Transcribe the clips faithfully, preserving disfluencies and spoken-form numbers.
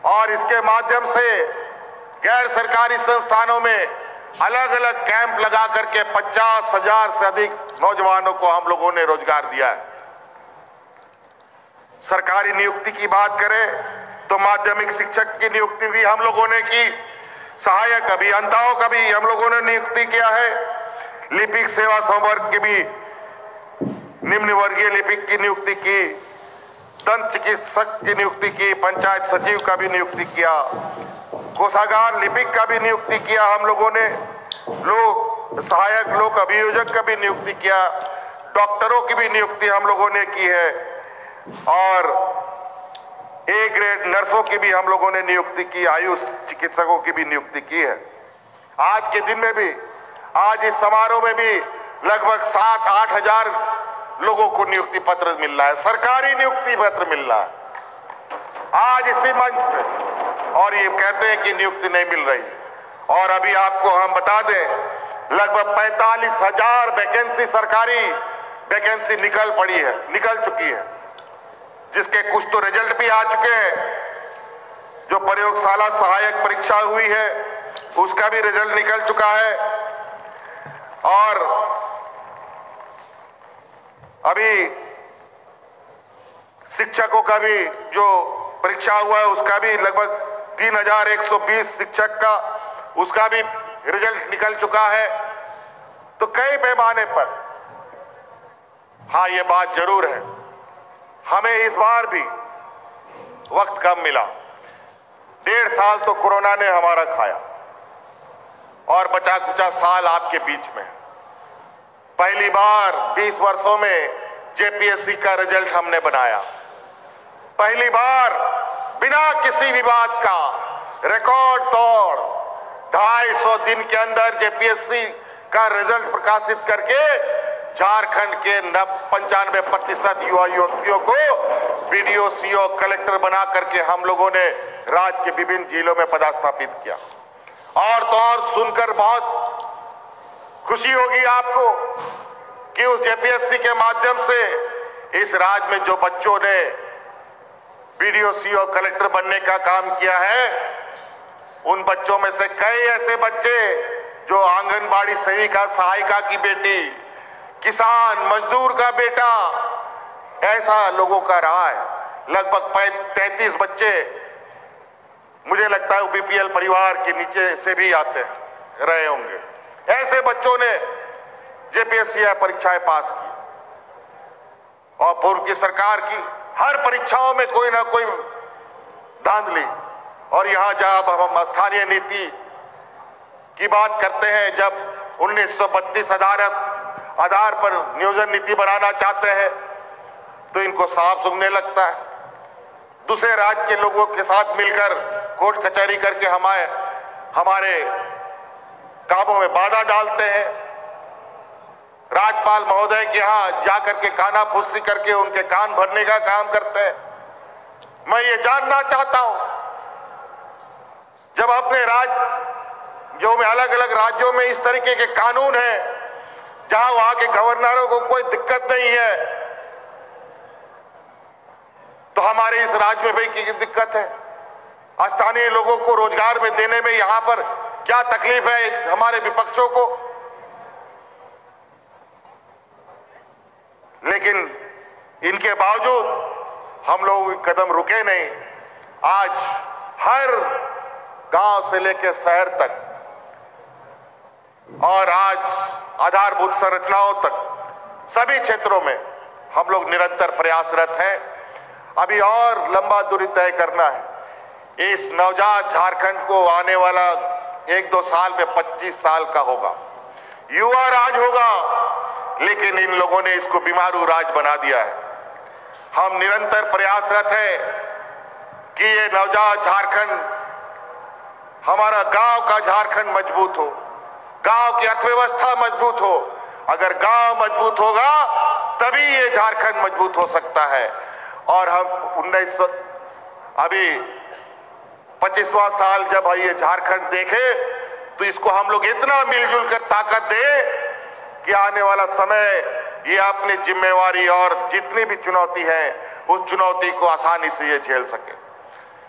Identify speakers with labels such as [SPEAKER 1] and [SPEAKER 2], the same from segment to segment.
[SPEAKER 1] और इसके माध्यम से गैर सरकारी संस्थानों में अलग अलग कैंप लगा करके पचास हजार से अधिक नौजवानों को हम लोगों ने रोजगार दिया है। सरकारी नियुक्ति की बात करें तो माध्यमिक शिक्षक की नियुक्ति भी हम लोगों ने की, सहायक अभियंताओं का भी हम लोगों ने नियुक्ति किया है, लिपिक सेवा संवर्ग की भी निम्न वर्गीय लिपिक की नियुक्ति की, दंत चिकित्सक की नियुक्ति की, पंचायत सचिव का भी नियुक्ति किया, कोषागार लिपिक का भी नियुक्ति किया हम लोगों ने, लोक सहायक लोक अभियोजक का भी नियुक्ति किया, डॉक्टरों की भी नियुक्ति हम लोगों ने की है और ए ग्रेड नर्सों की भी हम लोगों ने नियुक्ति की, आयुष चिकित्सकों की भी नियुक्ति की है। आज के दिन में भी, आज इस समारोह में भी लगभग सात आठ हजार लोगों को नियुक्ति पत्र मिल रहा है, सरकारी नियुक्ति पत्र मिल रहा है आज इसी मंच से, और ये कहते हैं कि नियुक्ति नहीं मिल रही। और अभी आपको हम बता दें लगभग पैंतालीस हजार वैकेंसी सरकारी वैकेंसी निकल पड़ी है, निकल चुकी है, जिसके कुछ तो रिजल्ट भी आ चुके हैं। जो प्रयोगशाला सहायक परीक्षा हुई है उसका भी रिजल्ट निकल चुका है और अभी शिक्षकों का भी जो परीक्षा हुआ है उसका भी लगभग तीन हजार एक सौ बीस शिक्षक का उसका भी रिजल्ट निकल चुका है। तो कई पैमाने पर हाँ ये बात जरूर है, हमें इस बार भी वक्त कम मिला। डेढ़ साल तो कोरोना ने हमारा खाया और बचा कुचा साल आपके बीच में। पहली बार बीस वर्षों में जेपीएससी का रिजल्ट हमने बनाया, पहली बार बिना किसी विवाद का रिकॉर्ड तोड़ ढाई सौ दिन के अंदर जेपीएससी का रिजल्ट प्रकाशित करके झारखंड के नब पंचानवे प्रतिशत युवा युवतियों को बीडीओ सीओ कलेक्टर बना करके हम लोगों ने राज्य के विभिन्न जिलों में पदस्थापित किया। और तो और सुनकर बहुत खुशी होगी आपको कि उस जेपीएससी के माध्यम से इस राज्य में जो बच्चों ने बीडीओ सीओ कलेक्टर बनने का काम किया है, उन बच्चों में से कई ऐसे बच्चे जो आंगनबाड़ी सेविका सहायिका की बेटी, किसान मजदूर का बेटा, ऐसा लोगों का रहा है। लगभग तैंतीस बच्चे मुझे लगता है बीपीएल परिवार के नीचे से भी आते रहे होंगे। ऐसे बच्चों ने जेपीएससी परीक्षाएं पास की और पूर्व की सरकार की हर परीक्षाओं में कोई ना कोई धांधली। और यहां जब हम स्थानीय नीति की बात करते हैं, जब उन्नीस सौ बत्तीस आधार आधार पर नियोजन नीति बनाना चाहते हैं तो इनको साफ सुनने लगता है। दूसरे राज्य के लोगों के साथ मिलकर कोर्ट कचहरी करके हमारे हमारे कामों में बाधा डालते हैं। राज्यपाल महोदय के यहाँ जाकर के काना फुस्सी करके उनके कान भरने का काम करते हैं। मैं ये जानना चाहता हूं, जब अपने राज्य जो में अलग अलग राज्यों में इस तरीके के कानून हैं जहां वहां के गवर्नरों को कोई दिक्कत नहीं है, तो हमारे इस राज्य में भाई की दिक्कत है। स्थानीय लोगों को रोजगार में देने में यहां पर क्या तकलीफ है हमारे विपक्षों को। लेकिन इनके बावजूद हम लोग कदम रुके नहीं। आज हर गांव से लेकर शहर तक और आज आधारभूत संरचनाओं तक सभी क्षेत्रों में हम लोग निरंतर प्रयासरत हैं। अभी और लंबा दूरी तय करना है। इस नवजात झारखंड को आने वाला एक दो साल में पच्चीस साल का होगा, युवा राज होगा, लेकिन इन लोगों ने इसको बीमारू राज बना दिया है। हम निरंतर प्रयासरत हैं कि ये नवजात झारखंड, हमारा गांव का झारखंड मजबूत हो, गांव की अर्थव्यवस्था मजबूत हो। अगर गांव मजबूत होगा तभी ये झारखंड मजबूत हो सकता है। और हम उन्नीस सौ अभी पच्चीसवां साल जब ये झारखंड देखे तो इसको हम लोग इतना मिलजुल कर ताकत दे कि आने वाला समय ये अपनी जिम्मेवारी और जितनी भी चुनौती है उस चुनौती को आसानी से ये झेल सके।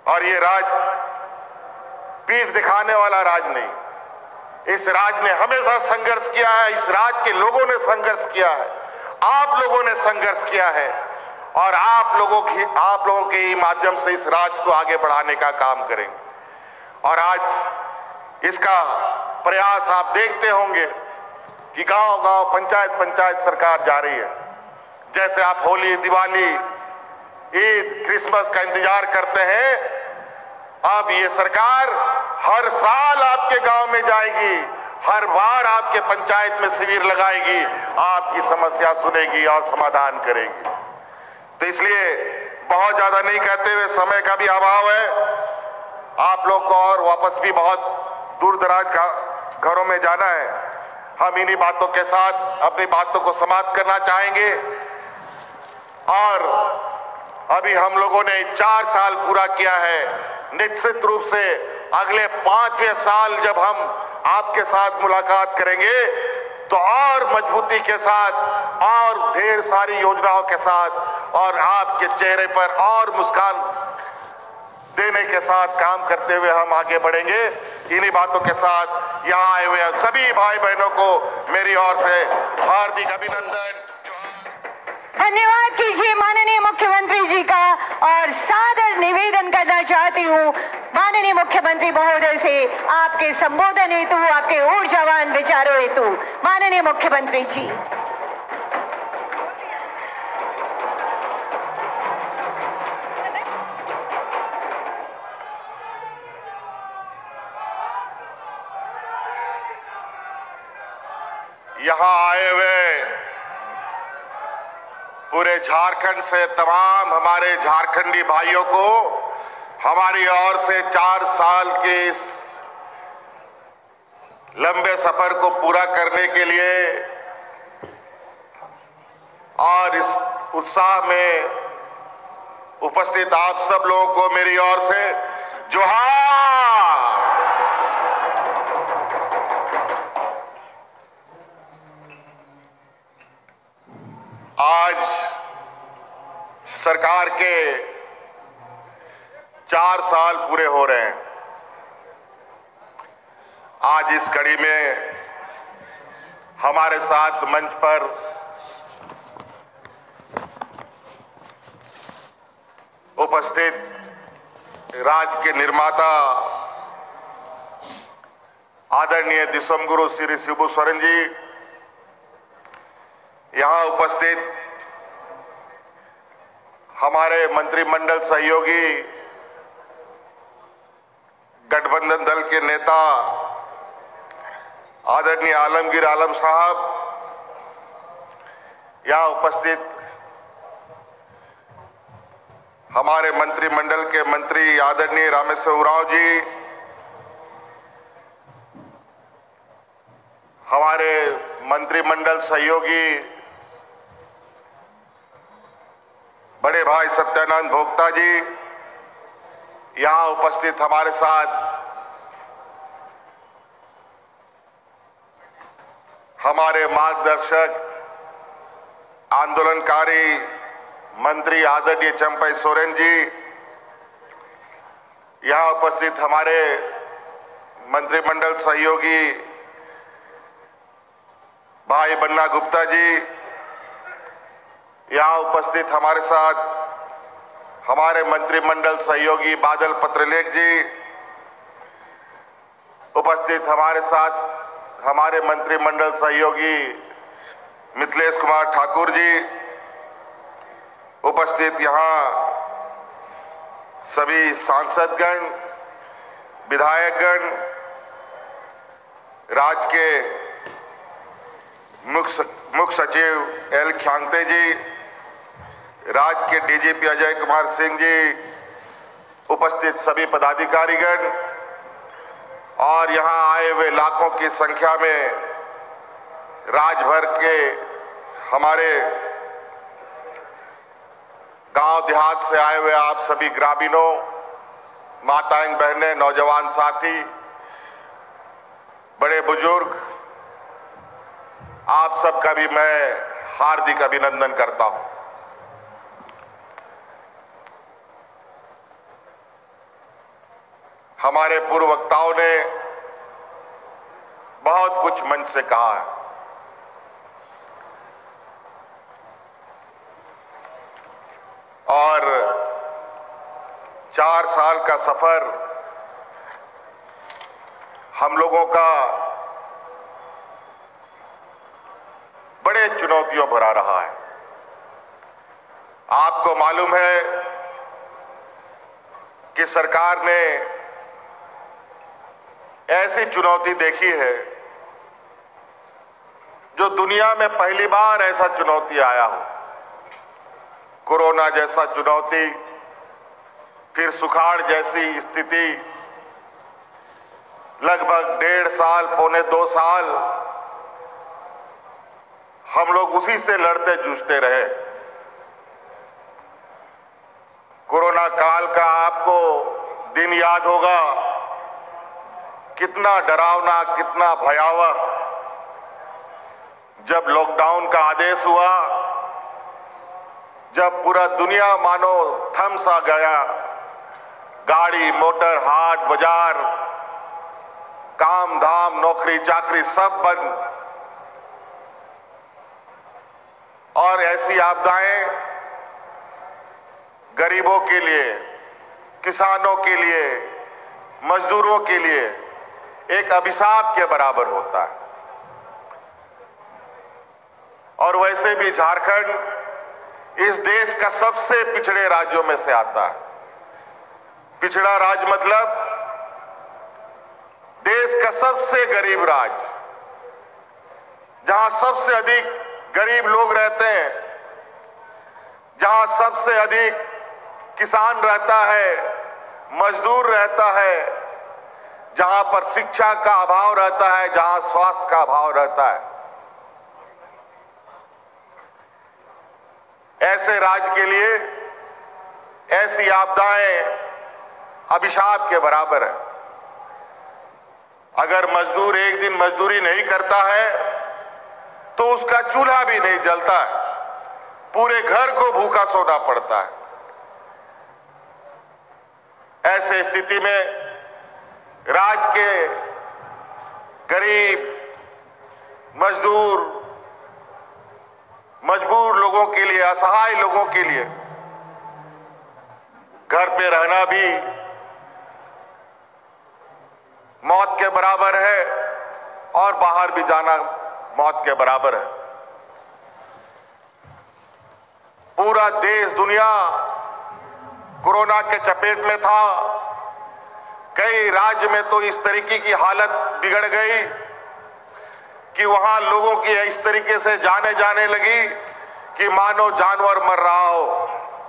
[SPEAKER 1] और ये राज पीठ दिखाने वाला राज नहीं, इस राज ने हमेशा संघर्ष किया है, इस राज के लोगों ने संघर्ष किया है, आप लोगों ने संघर्ष किया है और आप लोगों की आप लोगों के ही माध्यम से इस राज को आगे बढ़ाने का काम करेंगे। और आज इसका प्रयास आप देखते होंगे कि गांव गांव पंचायत पंचायत सरकार जा रही है। जैसे आप होली, दिवाली, ईद, क्रिसमस का इंतजार करते हैं, अब ये सरकार हर साल आपके गांव में जाएगी, हर बार आपके पंचायत में शिविर लगाएगी, आपकी समस्या सुनेगी और समाधान करेगी। तो इसलिए बहुत ज्यादा नहीं कहते हुए, समय का भी अभाव है, आप लोग को और वापस भी बहुत दूर दराज घरों में जाना है। हम इन्हीं बातों के साथ अपनी बातों को समाप्त करना चाहेंगे। और अभी हम लोगों ने चार साल पूरा किया है, निश्चित रूप से अगले पांचवें साल जब हम आपके साथ मुलाकात करेंगे तो और मजबूती के साथ और ढेर सारी योजनाओं के साथ और आपके चेहरे पर और मुस्कान देने के साथ काम करते हुए हम आगे बढ़ेंगे। इन्हीं बातों के साथ यहाँ आए हुए सभी भाई बहनों को मेरी ओर से हार्दिक अभिनंदन।
[SPEAKER 2] धन्यवाद कीजिए माननीय मुख्यमंत्री जी का और सादर निवेदन करना चाहती हूँ माननीय मुख्यमंत्री महोदय से आपके संबोधन हेतु, आपके ऊर्जावान विचारों हेतु। माननीय मुख्यमंत्री जी।
[SPEAKER 1] यहाँ आए हुए पूरे झारखंड से तमाम हमारे झारखंडी भाइयों को हमारी ओर से चार साल के इस लंबे सफर को पूरा करने के लिए और इस उत्साह में उपस्थित आप सब लोगों को मेरी ओर से जोहार। आज सरकार के चार साल पूरे हो रहे हैं। आज इस कड़ी में हमारे साथ मंच पर उपस्थित राज्य के निर्माता आदरणीय दिसंगुरु श्री शिबू सोरेन जी, यहाँ उपस्थित हमारे मंत्रिमंडल सहयोगी गठबंधन दल के नेता आदरणीय आलमगीर आलम साहब, यहाँ उपस्थित हमारे मंत्रिमंडल के मंत्री आदरणीय रामेश्वर उरांव जी, हमारे मंत्रिमंडल सहयोगी बड़े भाई सत्यानंद भोक्ता जी, यहाँ उपस्थित हमारे साथ हमारे मार्गदर्शक आंदोलनकारी मंत्री आदरणीय चंपई सोरेन जी, यहाँ उपस्थित हमारे मंत्रिमंडल सहयोगी भाई बन्ना गुप्ता जी, यहाँ उपस्थित हमारे साथ हमारे मंत्रिमंडल सहयोगी बादल पत्रलेख जी, उपस्थित हमारे साथ हमारे मंत्रिमंडल सहयोगी मिथिलेश कुमार ठाकुर जी, उपस्थित यहाँ सभी सांसदगण, विधायकगण, राज्य के मुख्य मुख्य सचिव एल ख्यांगते जी, राज्य के डीजीपी अजय कुमार सिंह जी, उपस्थित सभी पदाधिकारीगण और यहाँ आए हुए लाखों की संख्या में राज्य भर के हमारे गांव देहात से आए हुए आप सभी ग्रामीणों, माताएं, बहनें, नौजवान साथी, बड़े बुजुर्ग, आप सबका भी मैं हार्दिक अभिनंदन करता हूं। हमारे पूर्व वक्ताओं ने बहुत कुछ मंच से कहा है। और चार साल का सफर हम लोगों का बड़े चुनौतियों भरा रहा है। आपको मालूम है कि सरकार ने ऐसी चुनौती देखी है जो दुनिया में पहली बार ऐसा चुनौती आया हो। कोरोना जैसा चुनौती, फिर सुखाड़ जैसी स्थिति, लगभग डेढ़ साल पौने दो साल हम लोग उसी से लड़ते जूझते रहे। कोरोना काल का आपको दिन याद होगा, कितना डरावना, कितना भयावह। जब लॉकडाउन का आदेश हुआ, जब पूरा दुनिया मानो थम सा गया, गाड़ी मोटर हाट बाजार काम धाम नौकरी चाकरी सब बंद, और ऐसी आपदाएं गरीबों के लिए, किसानों के लिए, मजदूरों के लिए एक अभिशाप के बराबर होता है। और वैसे भी झारखंड इस देश का सबसे पिछड़े राज्यों में से आता है। पिछड़ा राज्य मतलब देश का सबसे गरीब राज्य, जहां सबसे अधिक गरीब लोग रहते हैं, जहां सबसे अधिक किसान रहता है, मजदूर रहता है, जहां पर शिक्षा का अभाव रहता है, जहां स्वास्थ्य का अभाव रहता है। ऐसे राज्य के लिए ऐसी आपदाएं अभिशाप के बराबर है। अगर मजदूर एक दिन मजदूरी नहीं करता है तो उसका चूल्हा भी नहीं जलता है, पूरे घर को भूखा सोना पड़ता है। ऐसे स्थिति में राज्य के गरीब, मजदूर, मजबूर लोगों के लिए, असहाय लोगों के लिए घर पे रहना भी मौत के बराबर है और बाहर भी जाना मौत के बराबर है। पूरा देश, दुनिया कोरोना के चपेट में था। कई राज्य में तो इस तरीके की हालत बिगड़ गई कि वहां लोगों की इस तरीके से जाने जाने लगी कि मानो जानवर मर रहा हो।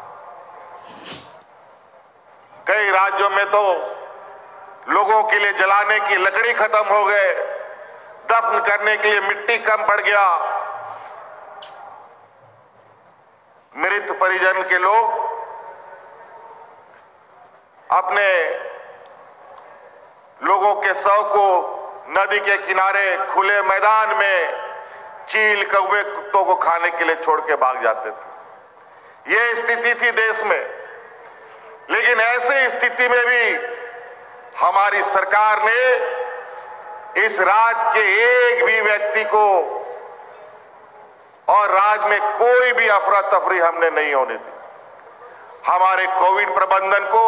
[SPEAKER 1] कई राज्यों में तो लोगों के लिए जलाने की लकड़ी खत्म हो गए, दफन करने के लिए मिट्टी कम पड़ गया। मृत परिजन के लोग अपने लोगों के शव को नदी के किनारे खुले मैदान में चील कौवे कुत्तों को खाने के लिए छोड़ के भाग जाते थे। यह स्थिति थी देश में। लेकिन ऐसे स्थिति में भी हमारी सरकार ने इस राज्य के एक भी व्यक्ति को और राज्य में कोई भी अफरा तफरी हमने नहीं होने दी। हमारे कोविड प्रबंधन को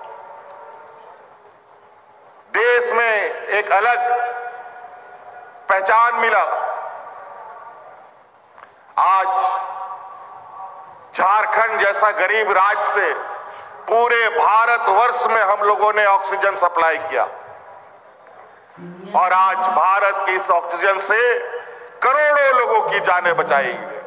[SPEAKER 1] देश में एक अलग पहचान मिला। आज झारखंड जैसा गरीब राज्य से पूरे भारतवर्ष में हम लोगों ने ऑक्सीजन सप्लाई किया और आज भारत की इस ऑक्सीजन से करोड़ों लोगों की जानें बचाई गई।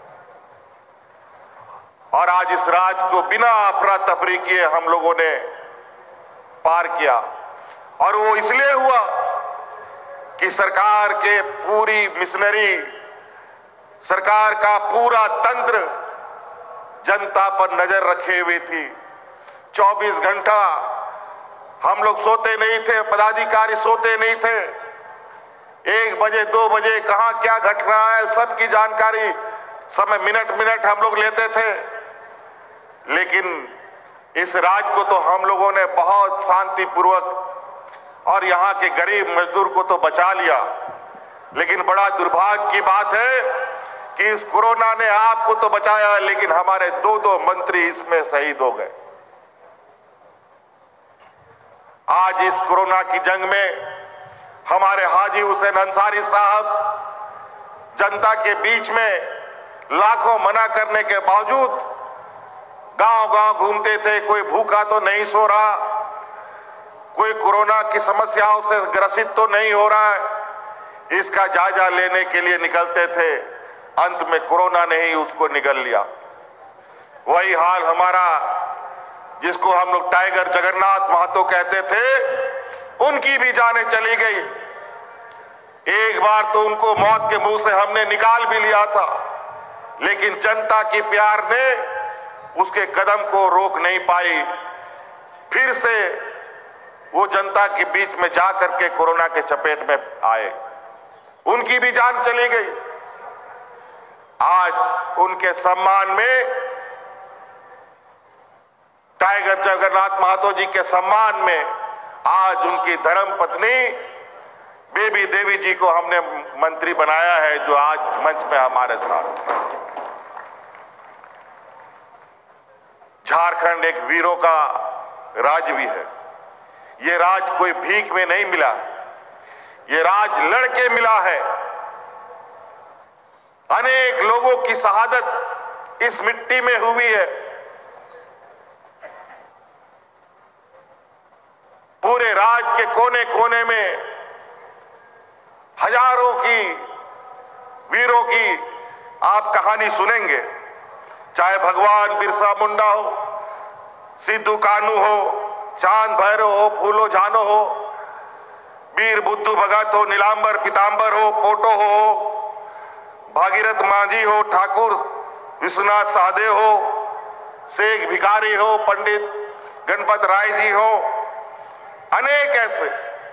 [SPEAKER 1] और आज इस राज्य को बिना अफरा तफरी किए हम लोगों ने पार किया। और वो इसलिए हुआ कि सरकार के पूरी मिशनरी, सरकार का पूरा तंत्र जनता पर नजर रखे हुए थी। चौबीस घंटा हम लोग सोते नहीं थे, पदाधिकारी सोते नहीं थे। एक बजे दो बजे कहां क्या घट रहा है सबकी जानकारी समय मिनट मिनट हम लोग लेते थे। लेकिन इस राज्य को तो हम लोगों ने बहुत शांतिपूर्वक और यहाँ के गरीब मजदूर को तो बचा लिया, लेकिन बड़ा दुर्भाग्य की बात है कि इस कोरोना ने आपको तो बचाया, लेकिन हमारे दो दो मंत्री इसमें शहीद हो गए। आज इस कोरोना की जंग में हमारे हाजी हुसैन अंसारी साहब जनता के बीच में लाखों मना करने के बावजूद गांव-गांव घूमते थे। कोई भूखा तो नहीं सो रहा, कोई कोरोना की समस्याओं से ग्रसित तो नहीं हो रहा है, इसका जायजा लेने के लिए निकलते थे। अंत में कोरोना ने ही उसको निगल लिया। वही हाल हमारा, जिसको हम लोग टाइगर जगन्नाथ महतो कहते थे, उनकी भी जानें चली गई। एक बार तो उनको मौत के मुंह से हमने निकाल भी लिया था, लेकिन जनता की प्यार ने उसके कदम को रोक नहीं पाई। फिर से वो जनता के बीच में जाकर के कोरोना के चपेट में आए, उनकी भी जान चली गई। आज उनके सम्मान में, टाइगर जगन्नाथ महतो जी के सम्मान में, आज उनकी धर्म पत्नी बेबी देवी जी को हमने मंत्री बनाया है, जो आज मंच में हमारे साथ। झारखंड एक वीरों का राज्य भी है। ये राज कोई भीख में नहीं मिला, ये राज लड़के मिला है। अनेक लोगों की शहादत इस मिट्टी में हुई है। पूरे राज्य के कोने कोने में हजारों की वीरों की आप कहानी सुनेंगे, चाहे भगवान बिरसा मुंडा हो, सिद्धू कान्हू हो, चांद भैरव हो, फूलो झानो हो, वीर बुद्धू भगत हो, नीलांबर पीतांबर हो, पोटो हो, भागीरथ मांझी हो, ठाकुर विश्वनाथ साहदेव हो, शेख भिखारी हो, पंडित गणपत राय जी हो, अनेक ऐसे।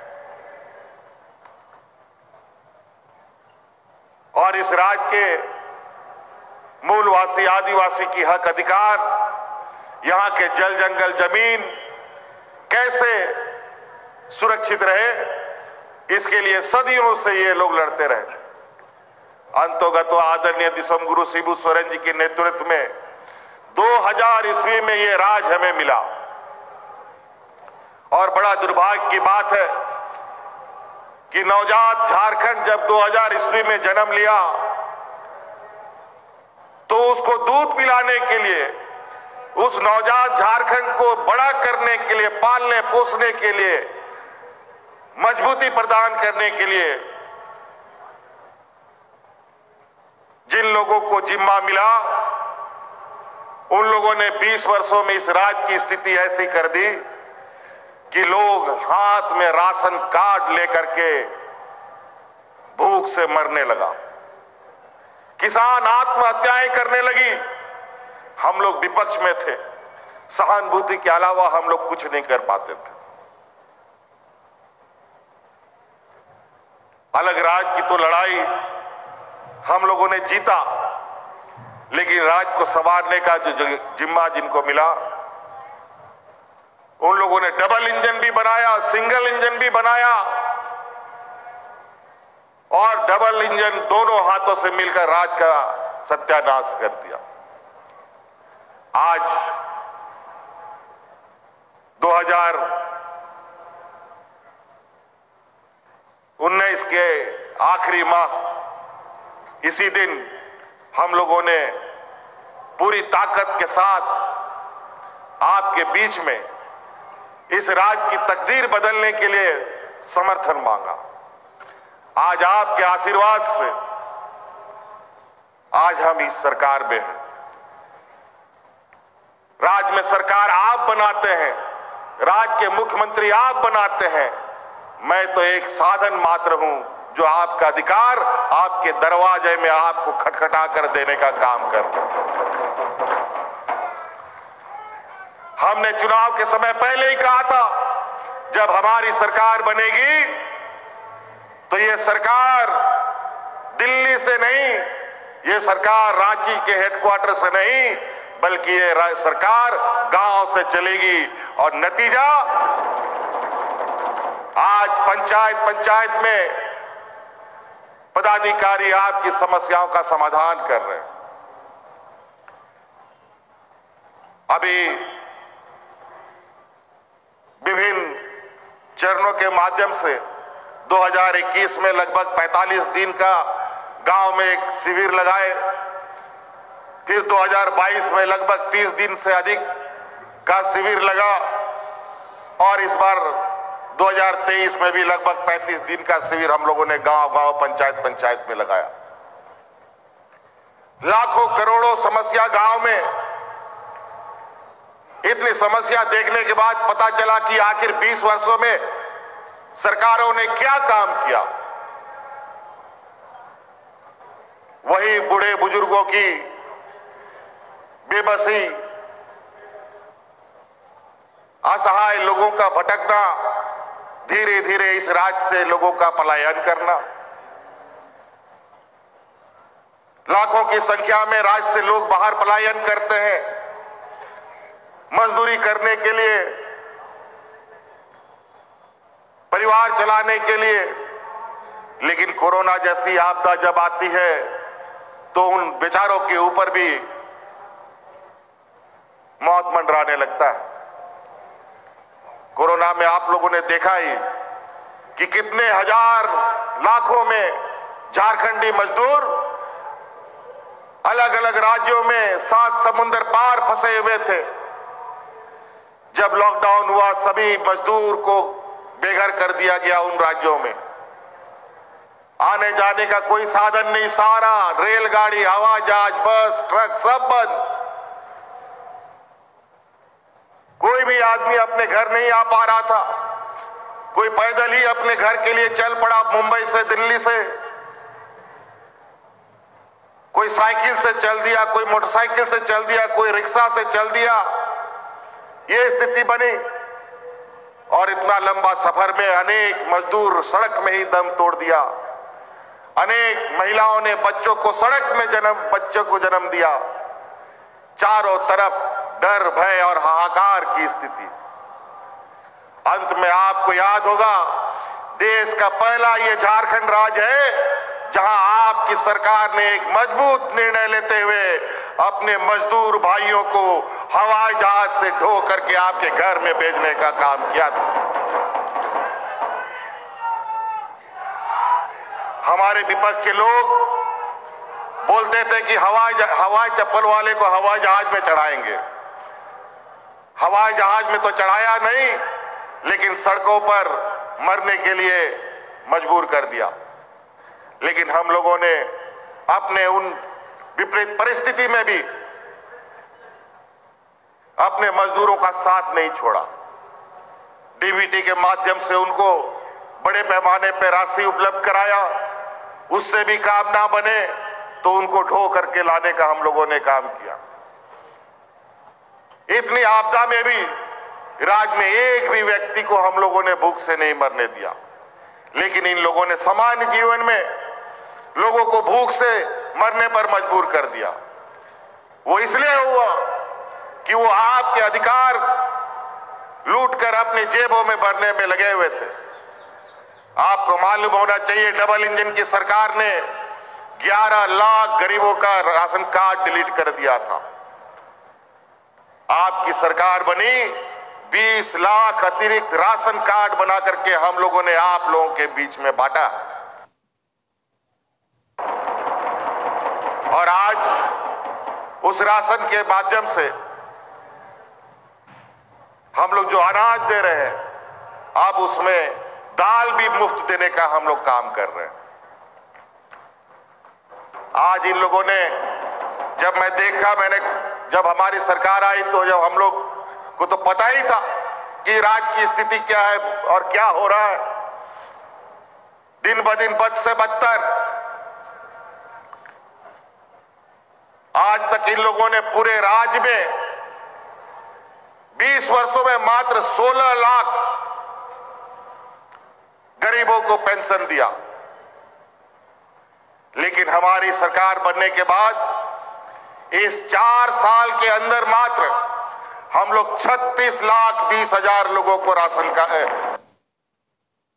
[SPEAKER 1] और इस राज्य के मूलवासी आदिवासी की हक अधिकार, यहां के जल जंगल जमीन कैसे सुरक्षित रहे, इसके लिए सदियों से ये लोग लड़ते रहे। अंतोगत आदरणीय दिसम गुरु शिबू सोरेन जी के नेतृत्व में दो हज़ार ईस्वी में ये राज हमें मिला। और बड़ा दुर्भाग्य की बात है कि नवजात झारखंड जब दो हज़ार ईस्वी में जन्म लिया, तो उसको दूध पिलाने के लिए, उस नवजात झारखंड को बड़ा करने के लिए, पालने पोसने के लिए, मजबूती प्रदान करने के लिए जिन लोगों को जिम्मा मिला, उन लोगों ने बीस वर्षों में इस राज्य की स्थिति ऐसी कर दी कि लोग हाथ में राशन कार्ड लेकर के भूख से मरने लगा, किसान आत्महत्याएं करने लगी। हम लोग विपक्ष में थे, सहानुभूति के अलावा हम लोग कुछ नहीं कर पाते थे। अलग राज्य की तो लड़ाई हम लोगों ने जीता, लेकिन राज्य को संवारने का जो जिम्मा जिनको मिला, उन लोगों ने डबल इंजन भी बनाया, सिंगल इंजन भी बनाया, और डबल इंजन दोनों हाथों से मिलकर राज्य का सत्यानाश कर दिया। आज दो हज़ार उन्नीस के आखिरी माह, इसी दिन हम लोगों ने पूरी ताकत के साथ आपके बीच में इस राज्य की तकदीर बदलने के लिए समर्थन मांगा। आज आपके आशीर्वाद से आज हम इस सरकार में हैं। राज्य में सरकार आप बनाते हैं, राज्य के मुख्यमंत्री आप बनाते हैं। मैं तो एक साधन मात्र हूं, जो आपका अधिकार आपके दरवाजे में आपको खटखटा कर देने का काम कर रहा हूं। हमने चुनाव के समय पहले ही कहा था, जब हमारी सरकार बनेगी तो ये सरकार दिल्ली से नहीं, ये सरकार रांची के हेडक्वार्टर से नहीं, बल्कि ये सरकार गांव से चलेगी। और नतीजा आज पंचायत पंचायत में पदाधिकारी आपकी समस्याओं का समाधान कर रहे हैं। अभी विभिन्न चरणों के माध्यम से दो हज़ार इक्कीस में लगभग पैंतालीस दिन का गांव में एक शिविर लगाए, फिर दो हज़ार बाईस में लगभग तीस दिन से अधिक का शिविर लगा और इस बार दो हज़ार तेईस में भी लगभग पैंतीस दिन का शिविर हम लोगों ने गांव गांव पंचायत पंचायत में लगाया। लाखों करोड़ों समस्या गांव में, इतनी समस्या देखने के बाद पता चला कि आखिर बीस वर्षों में सरकारों ने क्या काम किया। वही बूढ़े बुजुर्गों की बेबसी, असहाय लोगों का भटकना, धीरे धीरे इस राज्य से लोगों का पलायन करना, लाखों की संख्या में राज्य से लोग बाहर पलायन करते हैं मजदूरी करने के लिए, परिवार चलाने के लिए। लेकिन कोरोना जैसी आपदा जब आती है तो उन बेचारों के ऊपर भी मौत मंडराने लगता है। कोरोना में आप लोगों ने देखा ही कि कितने हजार लाखों में झारखंडी मजदूर अलग अलग राज्यों में सात समुंदर पार फंसे हुए थे। जब लॉकडाउन हुआ सभी मजदूर को बेघर कर दिया गया। उन राज्यों में आने जाने का कोई साधन नहीं, सारा रेलगाड़ी, हवाई जहाज, बस, ट्रक सब बंद। कोई भी आदमी अपने घर नहीं आ पा रहा था। कोई पैदल ही अपने घर के लिए चल पड़ा, मुंबई से, दिल्ली से। कोई साइकिल से चल दिया, कोई मोटरसाइकिल से चल दिया, कोई रिक्शा से चल दिया। ये स्थिति बनी और इतना लंबा सफर में अनेक मजदूर सड़क में ही दम तोड़ दिया। अनेक महिलाओं ने बच्चों को सड़क में जन्म बच्चों को जन्म दिया। चारों तरफ डर, भय और हाहाकार की स्थिति। अंत में आपको याद होगा, देश का पहला ये झारखंड राज्य है जहां आपकी सरकार ने एक मजबूत निर्णय लेते हुए अपने मजदूर भाइयों को हवाई जहाज से ढो करके आपके घर में भेजने का काम किया था। हमारे विपक्ष के लोग बोलते थे कि हवाई हवाई चप्पल वाले को हवाई जहाज में चढ़ाएंगे। हवाई जहाज में तो चढ़ाया नहीं, लेकिन सड़कों पर मरने के लिए मजबूर कर दिया। लेकिन हम लोगों ने अपने उन विपरीत परिस्थिति में भी अपने मजदूरों का साथ नहीं छोड़ा। डीबीटी के माध्यम से उनको बड़े पैमाने पर राशि उपलब्ध कराया। उससे भी काम ना बने तो उनको ढो करके लाने का हम लोगों ने काम किया। इतनी आपदा में भी राज्य में एक भी व्यक्ति को हम लोगों ने भूख से नहीं मरने दिया। लेकिन इन लोगों ने सामान्य जीवन में लोगों को भूख से मरने पर मजबूर कर दिया। वो इसलिए हुआ कि वो आपके अधिकार लूटकर अपनी जेबों में भरने में लगे हुए थे। आपको मालूम होना चाहिए, डबल इंजन की सरकार ने ग्यारह लाख गरीबों का राशन कार्ड डिलीट कर दिया था। आपकी सरकार बनी, बीस लाख अतिरिक्त राशन कार्ड बना करके हम लोगों ने आप लोगों के बीच में बांटा। और आज उस राशन के माध्यम से हम लोग जो अनाज दे रहे हैं, अब उसमें दाल भी मुफ्त देने का हम लोग काम कर रहे हैं। आज इन लोगों ने, जब मैं देखा, मैंने जब हमारी सरकार आई तो जब हम लोग को तो पता ही था कि राज्य की स्थिति क्या है और क्या हो रहा है। दिन ब दिन बद से बदतर। आज तक इन लोगों ने पूरे राज्य में बीस वर्षों में मात्र सोलह लाख गरीबों को पेंशन दिया। लेकिन हमारी सरकार बनने के बाद इस चार साल के अंदर मात्र हम लोग छत्तीस लाख बीस हजार लोगों को राशन का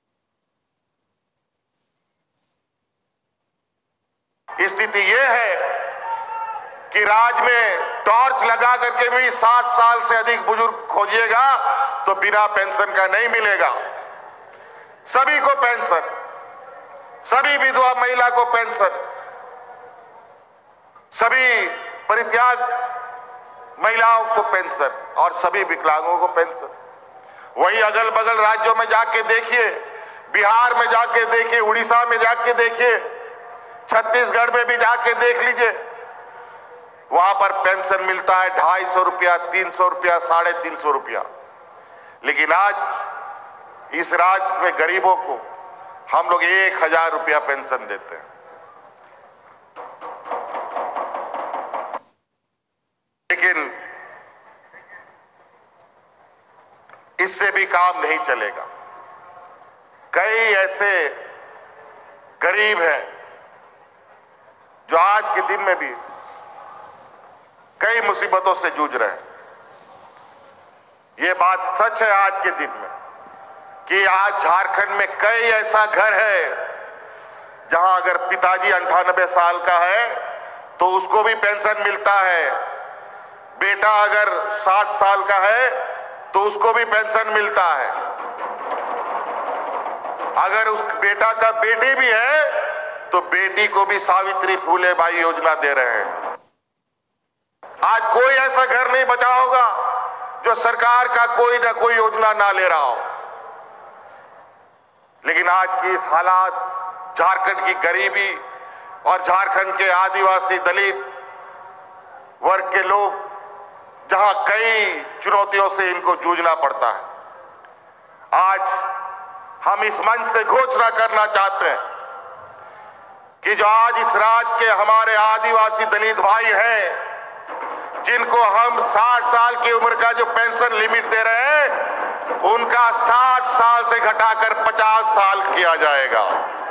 [SPEAKER 1] स्थिति यह है कि राज्य में टॉर्च लगा करके भी साठ साल से अधिक बुजुर्ग खोजिएगा तो बिना पेंशन का नहीं मिलेगा। सभी को पेंशन, सभी विधवा महिला को पेंशन, सभी परित्याग महिलाओं को पेंशन और सभी विकलांगों को पेंशन। वहीं अगल बगल राज्यों में जाके देखिए, बिहार में जाके देखिए, उड़ीसा में जाके देखिए, छत्तीसगढ़ में भी जाके देख लीजिए, वहां पर पेंशन मिलता है ढाई सौ रुपया, तीन सौ रुपया, साढ़े तीन सौ रुपया। लेकिन आज इस राज्य में गरीबों को हम लोग एक हजार रुपया पेंशन देते हैं। लेकिन इससे भी काम नहीं चलेगा। कई ऐसे गरीब हैं जो आज के दिन में भी कई मुसीबतों से जूझ रहे हैं। ये बात सच है आज के दिन में कि आज झारखंड में कई ऐसा घर है जहां अगर पिताजी अंठानबे साल का है तो उसको भी पेंशन मिलता है, बेटा अगर साठ साल का है तो उसको भी पेंशन मिलता है, अगर उस बेटा का बेटी भी है तो बेटी को भी सावित्री फूले बाई योजना दे रहे हैं। आज कोई ऐसा घर नहीं बचा होगा जो सरकार का कोई ना कोई योजना ना ले रहा हो। लेकिन आज की इस हालात, झारखंड की गरीबी और झारखंड के आदिवासी दलित वर्ग के लोग जहां कई चुनौतियों से इनको जूझना पड़ता है, आज हम इस मंच से घोषणा करना चाहते हैं कि जो आज इस राज्य के हमारे आदिवासी दलित भाई हैं जिनको हम साठ साल की उम्र का जो पेंशन लिमिट दे रहे हैं उनका साठ साल से घटाकर पचास साल किया जाएगा।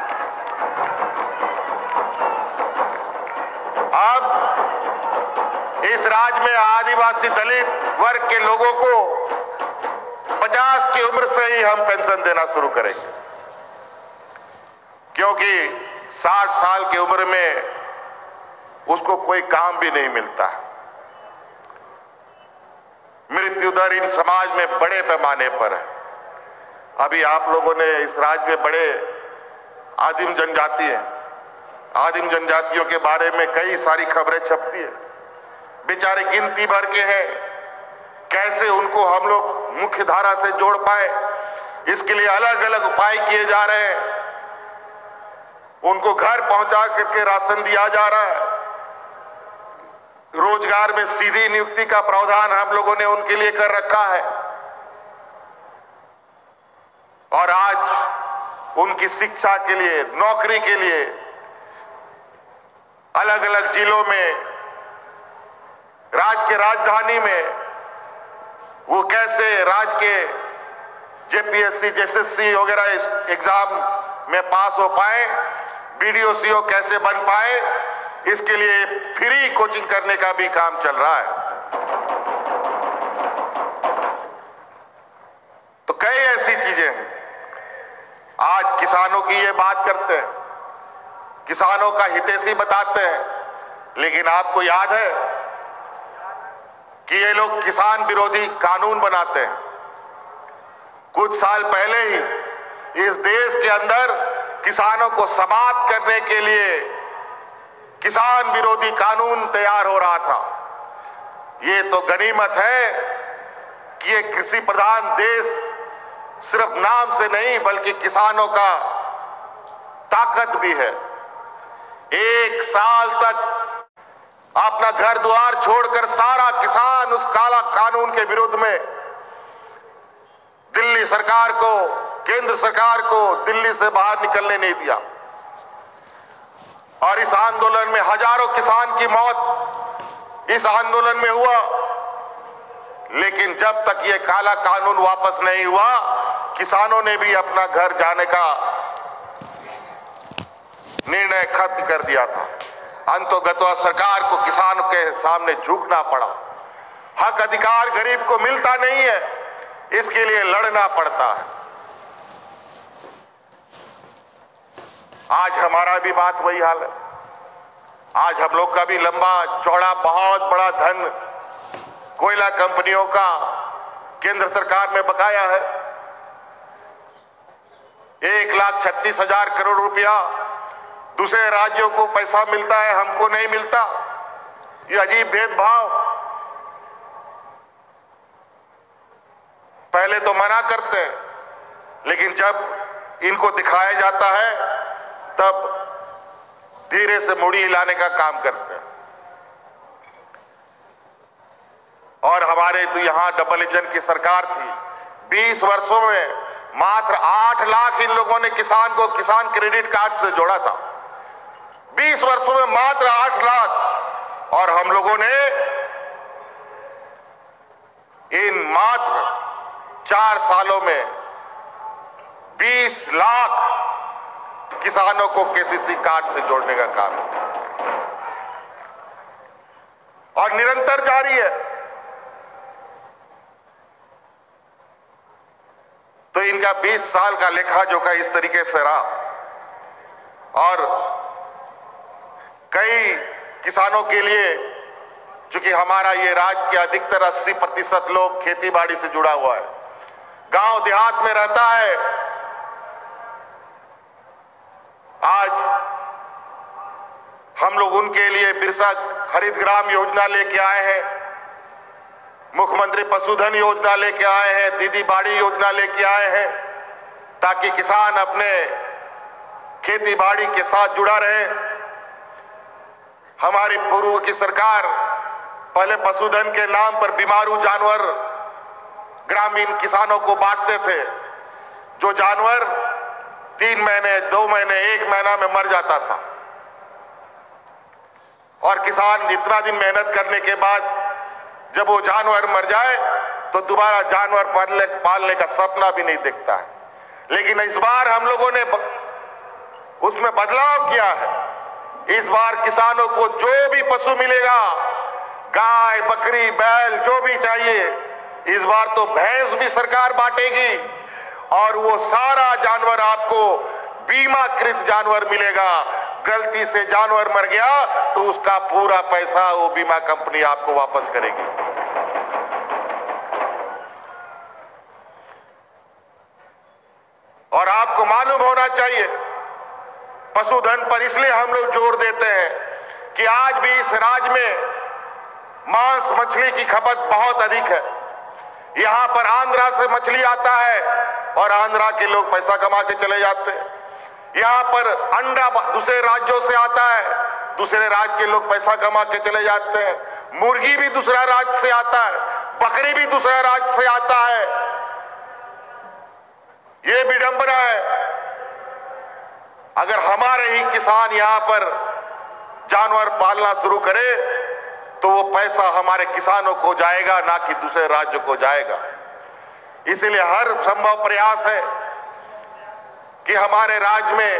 [SPEAKER 1] अब इस राज्य में आदिवासी दलित वर्ग के लोगों को पचास की उम्र से ही हम पेंशन देना शुरू करेंगे, क्योंकि साठ साल की उम्र में उसको कोई काम भी नहीं मिलता है। मृत्यु दर इन समाज में बड़े पैमाने पर है। अभी आप लोगों ने इस राज्य में बड़े आदिम जनजाति हैं, आदिम जनजातियों के बारे में कई सारी खबरें छपती है। बेचारे गिनती भर के हैं, कैसे उनको हम लोग मुख्य धारा से जोड़ पाए, इसके लिए अलग अलग उपाय किए जा रहे हैं। उनको घर पहुंचा करके राशन दिया जा रहा है, रोजगार में सीधी नियुक्ति का प्रावधान हम लोगों ने उनके लिए कर रखा है और आज उनकी शिक्षा के लिए, नौकरी के लिए अलग अलग जिलों में, राज्य के राजधानी में वो कैसे राज्य के जेपीएससी, जेएसएससी वगैरह एग्जाम में पास हो पाए, बीडीओ कैसे बन पाए, इसके लिए फ्री कोचिंग करने का भी काम चल रहा है। तो कई ऐसी चीजें हैं। आज किसानों की ये बात करते हैं, किसानों का हितैषी बताते हैं, लेकिन आपको याद है कि ये लोग किसान विरोधी कानून बनाते हैं। कुछ साल पहले ही इस देश के अंदर किसानों को समाप्त करने के लिए किसान विरोधी कानून तैयार हो रहा था। ये तो गनीमत है कि ये कृषि प्रधान देश सिर्फ नाम से नहीं बल्कि किसानों का ताकत भी है। एक साल तक अपना घर द्वार छोड़कर सारा किसान उस काला कानून के विरुद्ध में दिल्ली सरकार को, केंद्र सरकार को दिल्ली से बाहर निकलने नहीं दिया और इस आंदोलन में हजारों किसान की मौत इस आंदोलन में हुआ। लेकिन जब तक ये काला कानून वापस नहीं हुआ, किसानों ने भी अपना घर जाने का निर्णय खत्म कर दिया था। अंततः सरकार को किसान के सामने झुकना पड़ा। हक अधिकार गरीब को मिलता नहीं है, इसके लिए लड़ना पड़ता है। आज हमारा भी बात वही हाल है। आज हम लोग का भी लंबा चौड़ा बहुत बड़ा धन कोयला कंपनियों का केंद्र सरकार में बकाया है। एक लाख छत्तीस हजार करोड़ रुपया दूसरे राज्यों को पैसा मिलता है, हमको नहीं मिलता। ये अजीब भेदभाव। पहले तो मना करते हैं, लेकिन जब इनको दिखाया जाता है तब धीरे से मुड़ी हिलाने का काम करते हैं। और हमारे तो यहां डबल इंजन की सरकार थी। बीस वर्षों में मात्र आठ लाख इन लोगों ने किसान को किसान क्रेडिट कार्ड से जोड़ा था। बीस वर्षों में मात्र आठ लाख, और हम लोगों ने इन मात्र चार सालों में बीस लाख किसानों को केसीसी कार्ड से जोड़ने का काम और निरंतर जारी है। तो इनका बीस साल का लेखा जोखा इस तरीके से रहा। और कई किसानों के लिए, क्योंकि हमारा ये राज्य के अधिकतर अस्सी प्रतिशत लोग खेती बाड़ी से जुड़ा हुआ है, गांव देहात में रहता है। आज हम लोग उनके लिए बिरसा हरित ग्राम योजना लेके आए हैं, मुख्यमंत्री पशुधन योजना लेके आए हैं, दीदी बाड़ी योजना लेके आए हैं, ताकि किसान अपने खेती बाड़ी के साथ जुड़ा रहे। हमारी पूर्व की सरकार पहले पशुधन के नाम पर बीमारू जानवर ग्रामीण किसानों को बांटते थे, जो जानवर तीन महीने दो महीने एक महीना में मर जाता था। और किसान इतना दिन मेहनत करने के बाद जब वो जानवर मर जाए तो दोबारा जानवर पालने पालने का सपना भी नहीं देखता है। लेकिन इस बार हम लोगों ने उसमें बदलाव किया है। इस बार किसानों को जो भी पशु मिलेगा, गाय बकरी बैल जो भी चाहिए, इस बार तो भैंस भी सरकार बांटेगी, और वो सारा जानवर आपको बीमाकृत जानवर मिलेगा। गलती से जानवर मर गया तो उसका पूरा पैसा वो बीमा कंपनी आपको वापस करेगी। और आपको मालूम होना चाहिए, पशुधन पर इसलिए हम लोग जोर देते हैं कि आज भी इस राज्य में मांस मछली की खपत बहुत अधिक है। यहां पर आंध्रा से मछली आता है और आंध्रा के लोग पैसा कमा के चले जाते हैं। यहां पर अंडा दूसरे राज्यों से आता है, दूसरे राज्य के लोग पैसा कमा के चले जाते हैं। मुर्गी भी दूसरा राज्य से आता है, बकरी भी दूसरा राज्य से आता है। ये विडंबना है। अगर हमारे ही किसान यहां पर जानवर पालना शुरू करे तो वो पैसा हमारे किसानों को जाएगा, ना कि दूसरे राज्यों को जाएगा। इसलिए हर संभव प्रयास है कि हमारे राज्य में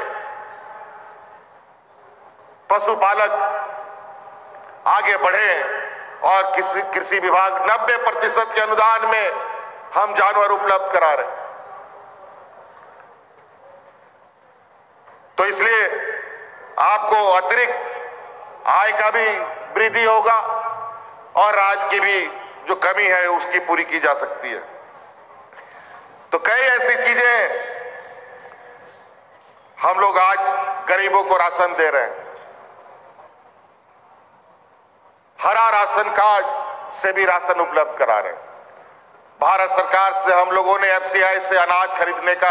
[SPEAKER 1] पशुपालक आगे बढ़े और किसी कृषि विभाग नब्बे प्रतिशत के अनुदान में हम जानवर उपलब्ध करा रहे। तो इसलिए आपको अतिरिक्त आय का भी वृद्धि होगा और राज्य की भी जो कमी है उसकी पूरी की जा सकती है। तो कई ऐसी चीजें हम लोग आज गरीबों को राशन दे रहे हैं। हरा राशन कार्ड से भी राशन उपलब्ध करा रहे हैं। भारत सरकार से हम लोगों ने एफसीआई से अनाज खरीदने का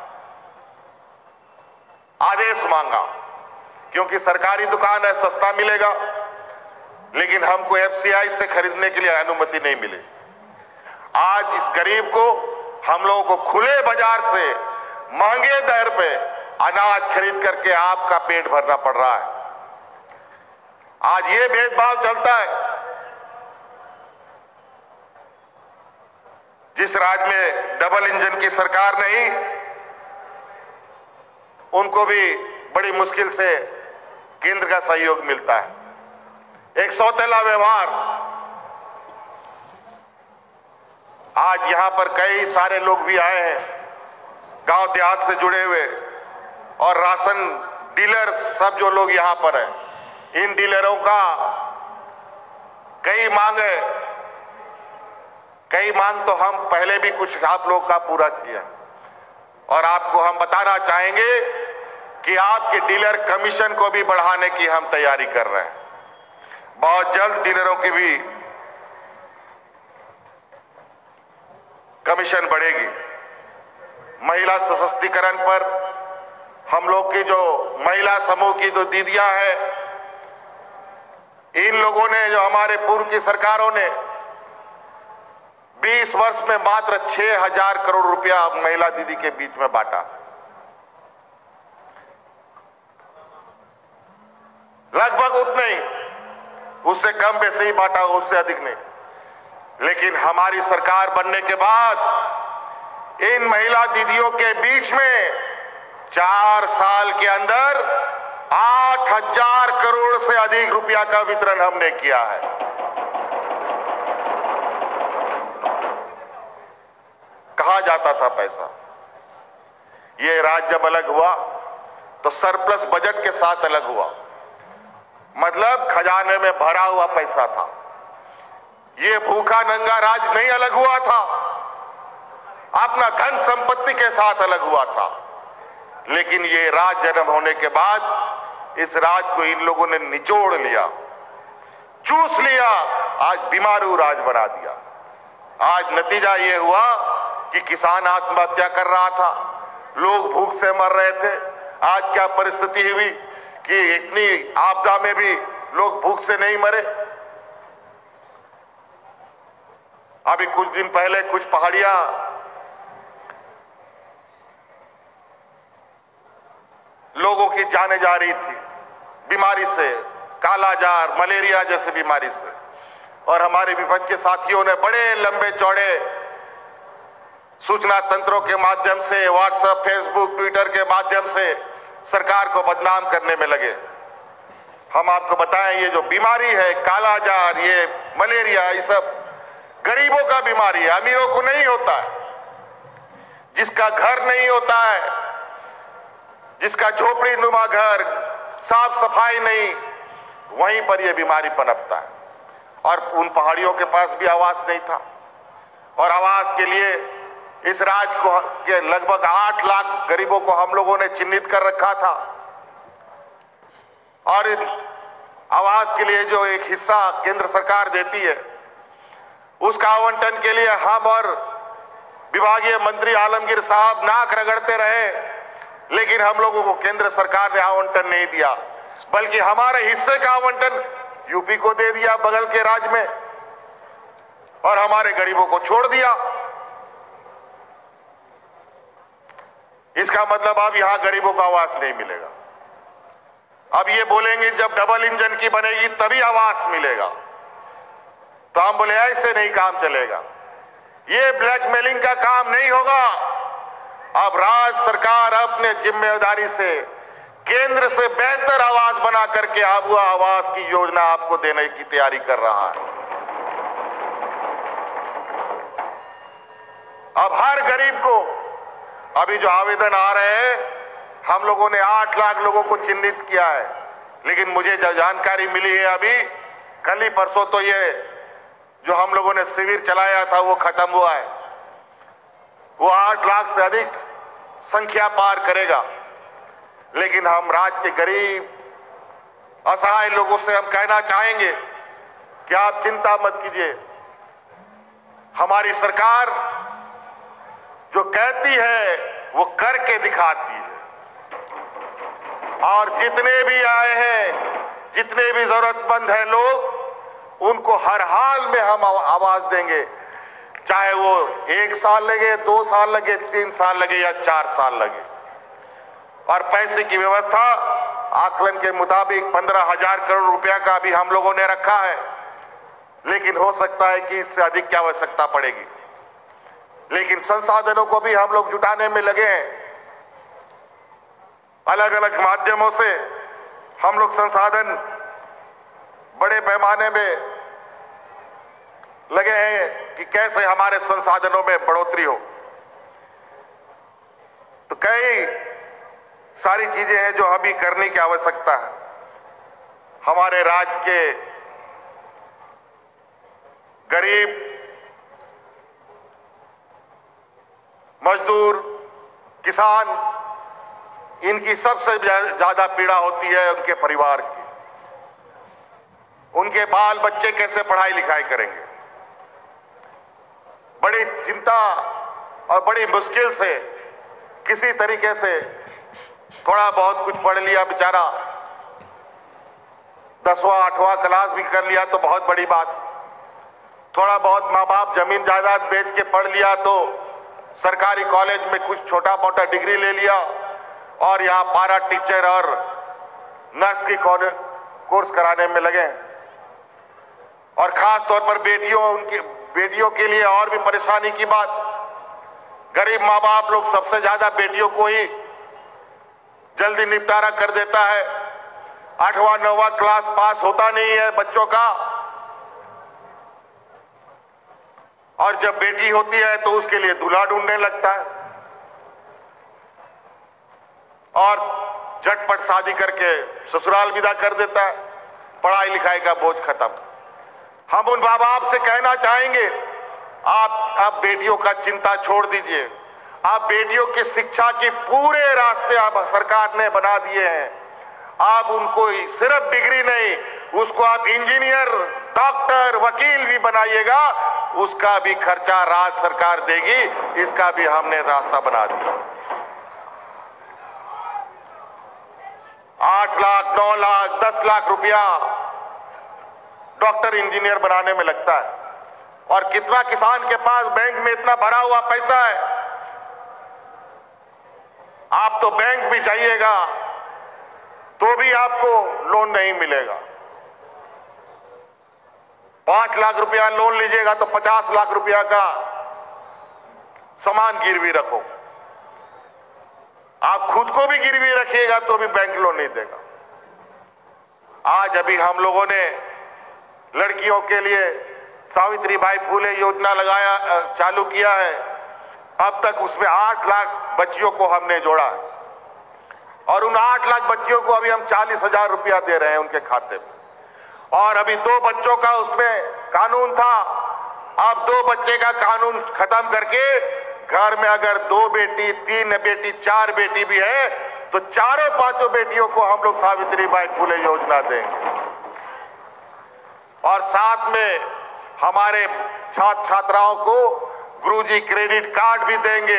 [SPEAKER 1] आदेश मांगा, क्योंकि सरकारी दुकान है, सस्ता मिलेगा, लेकिन हमको एफसीआई से खरीदने के लिए अनुमति नहीं मिली। आज इस गरीब को हम लोगों को खुले बाजार से महंगे दर पे अनाज खरीद करके आपका पेट भरना पड़ रहा है। आज ये भेदभाव चलता है। जिस राज्य में डबल इंजन की सरकार नहीं, उनको भी बड़ी मुश्किल से केंद्र का सहयोग मिलता है। एक सौतेला व्यवहार। आज यहां पर कई सारे लोग भी आए हैं गांव देहात से जुड़े हुए, और राशन डीलर सब जो लोग यहां पर हैं, इन डीलरों का कई मांग है, कई मांग तो हम पहले भी कुछ आप लोग का पूरा किया और आपको हम बताना चाहेंगे कि आपके डीलर कमीशन को भी बढ़ाने की हम तैयारी कर रहे हैं। बहुत जल्द डीलरों की भी कमीशन बढ़ेगी। महिला सशक्तिकरण पर हम लोग की जो महिला समूह की जो दीदियां हैं, इन लोगों ने, जो हमारे पूर्व की सरकारों ने बीस वर्ष में मात्र छह हजार करोड़ रुपया महिला दीदी के बीच में बांटा। लगभग उतना ही, उससे कम पैसे ही बांटा, उससे अधिक नहीं। लेकिन हमारी सरकार बनने के बाद इन महिला दीदियों के बीच में चार साल के अंदर आठ हजार करोड़ से अधिक रुपया का वितरण हमने किया है। कहा जाता था पैसा, ये राज्य जब अलग हुआ तो सरप्लस बजट के साथ अलग हुआ, मतलब खजाने में भरा हुआ पैसा था। ये भूखा नंगा राज नहीं अलग हुआ था, अपना धन संपत्ति के साथ अलग हुआ था। लेकिन ये राज जन्म होने के बाद इस राज को इन लोगों ने निचोड़ लिया, चूस लिया, आज बीमारू राज बना दिया। आज नतीजा ये हुआ कि किसान आत्महत्या कर रहा था, लोग भूख से मर रहे थे। आज क्या परिस्थिति हुई कि इतनी आपदा में भी लोग भूख से नहीं मरे। अभी कुछ दिन पहले कुछ पहाड़ियां लोगों की जाने जा रही थी बीमारी से, कालाजार, मलेरिया जैसे बीमारी से, और हमारे विपक्ष के साथियों ने बड़े लंबे चौड़े सूचना तंत्रों के माध्यम से, व्हाट्सएप, फेसबुक, ट्विटर के माध्यम से सरकार को बदनाम करने में लगे। हम आपको बताएं, ये जो बीमारी है कालाजार, ये मलेरिया, ये सब गरीबों का बीमारी है, अमीरों को नहीं होता है। जिसका घर नहीं होता है, जिसका झोपड़ी नुमा घर, साफ सफाई नहीं, वहीं पर यह बीमारी पनपता है। और उन पहाड़ियों के पास भी आवास नहीं था, और आवास के लिए इस राज्य को के लगभग आठ लाख गरीबों को हम लोगों ने चिन्हित कर रखा था। और इन आवास के लिए जो एक हिस्सा केंद्र सरकार देती है, उसका आवंटन के लिए हम और विभागीय मंत्री आलमगीर साहब नाक रगड़ते रहे, लेकिन हम लोगों को केंद्र सरकार ने आवंटन नहीं दिया, बल्कि हमारे हिस्से का आवंटन यूपी को दे दिया, बगल के राज्य में, और हमारे गरीबों को छोड़ दिया। इसका मतलब अब यहां गरीबों को आवास नहीं मिलेगा। अब ये बोलेंगे जब डबल इंजन की बनेगी तभी आवास मिलेगा, तो हम बोले ऐसे नहीं काम चलेगा, ये ब्लैकमेलिंग का काम नहीं होगा। अब राज्य सरकार अपने जिम्मेदारी से केंद्र से बेहतर आवास बना करके आबुआ आवास की योजना आपको देने की तैयारी कर रहा है। अब हर गरीब को, अभी जो आवेदन आ रहे हैं, हम लोगों ने आठ लाख लोगों को चिन्हित किया है, लेकिन मुझे जो जानकारी मिली है अभी कल ही परसों, तो ये जो हम लोगों ने शिविर चलाया था वो खत्म हुआ है। वो आठ लाख से अधिक संख्या पार करेगा। लेकिन हम राज्य के गरीब असहाय लोगों से हम कहना चाहेंगे कि आप चिंता मत कीजिए, हमारी सरकार जो कहती है वो करके दिखाती है। और जितने भी आए हैं, जितने भी जरूरतमंद हैं लोग, उनको हर हाल में हम आवाज देंगे, चाहे वो एक साल लगे, दो साल लगे, तीन साल लगे या चार साल लगे। और पैसे की व्यवस्था आकलन के मुताबिक पंद्रह हजार करोड़ रुपया का भी हम लोगों ने रखा है, लेकिन हो सकता है कि इससे अधिक की आवश्यकता पड़ेगी। लेकिन संसाधनों को भी हम लोग जुटाने में लगे हैं। अलग अलग माध्यमों से हम लोग संसाधन बड़े पैमाने में लगे हैं कि कैसे हमारे संसाधनों में बढ़ोतरी हो। तो कई सारी चीजें हैं जो अभी करने की आवश्यकता है। हमारे राज्य के गरीब मजदूर, किसान, इनकी सबसे ज्यादा पीड़ा होती है उनके परिवार की। उनके बाल बच्चे कैसे पढ़ाई लिखाई करेंगे। बड़ी चिंता और बड़ी मुश्किल से किसी तरीके से थोड़ा बहुत कुछ पढ़ लिया बेचारा, दसवां आठवां क्लास भी कर लिया तो बहुत बड़ी बात। थोड़ा बहुत माँ बाप जमीन जायदाद बेच के पढ़ लिया तो सरकारी कॉलेज में कुछ छोटा मोटा डिग्री ले लिया और यहाँ पारा टीचर और नर्स की कोर्स कराने में लगे। और खास तौर पर बेटियों उनकी बेटियों के लिए और भी परेशानी की बात, गरीब माँ बाप लोग सबसे ज्यादा बेटियों को ही जल्दी निपटारा कर देता है। आठवां नौवां क्लास पास होता नहीं है बच्चों का, और जब बेटी होती है तो उसके लिए दूल्हा ढूंढने लगता है और झटपट शादी करके ससुराल विदा कर देता है। पढ़ाई लिखाई का बोझ खत्म। हम उन माँ बाप से कहना चाहेंगे, आप आप बेटियों का चिंता छोड़ दीजिए। आप बेटियों की शिक्षा के पूरे रास्ते आप सरकार ने बना दिए हैं। आप उनको सिर्फ डिग्री नहीं, उसको आप इंजीनियर, डॉक्टर, वकील भी बनाइएगा, उसका भी खर्चा राज्य सरकार देगी। इसका भी हमने रास्ता बना दिया। आठ लाख, नौ लाख, दस लाख रुपया डॉक्टर इंजीनियर बनाने में लगता है। और कितना किसान के पास बैंक में इतना भरा हुआ पैसा है। आप तो बैंक भी जाइएगा तो भी आपको लोन नहीं मिलेगा। पांच लाख रुपया लोन लीजिएगा तो पचास लाख रुपया का सामान गिरवी रखो। आप खुद को भी गिरवी रखिएगा तो भी बैंक लोन नहीं देगा। आज अभी हम लोगों ने लड़कियों के लिए सावित्रीबाई फुले योजना लगाया चालू किया है। अब तक उसमें आठ लाख बच्चियों को हमने जोड़ा है और उन आठ लाख बच्चियों को अभी हम चालीस हजार रुपया दे रहे हैं उनके खाते में। और अभी दो बच्चों का उसमें कानून था, अब दो बच्चे का कानून खत्म करके घर में अगर दो बेटी, तीन बेटी, चार बेटी भी है तो चारों पांचों बेटियों को हम लोग सावित्रीबाई फुले योजना देंगे। और साथ में हमारे छात्र छात्राओं को गुरुजी क्रेडिट कार्ड भी देंगे।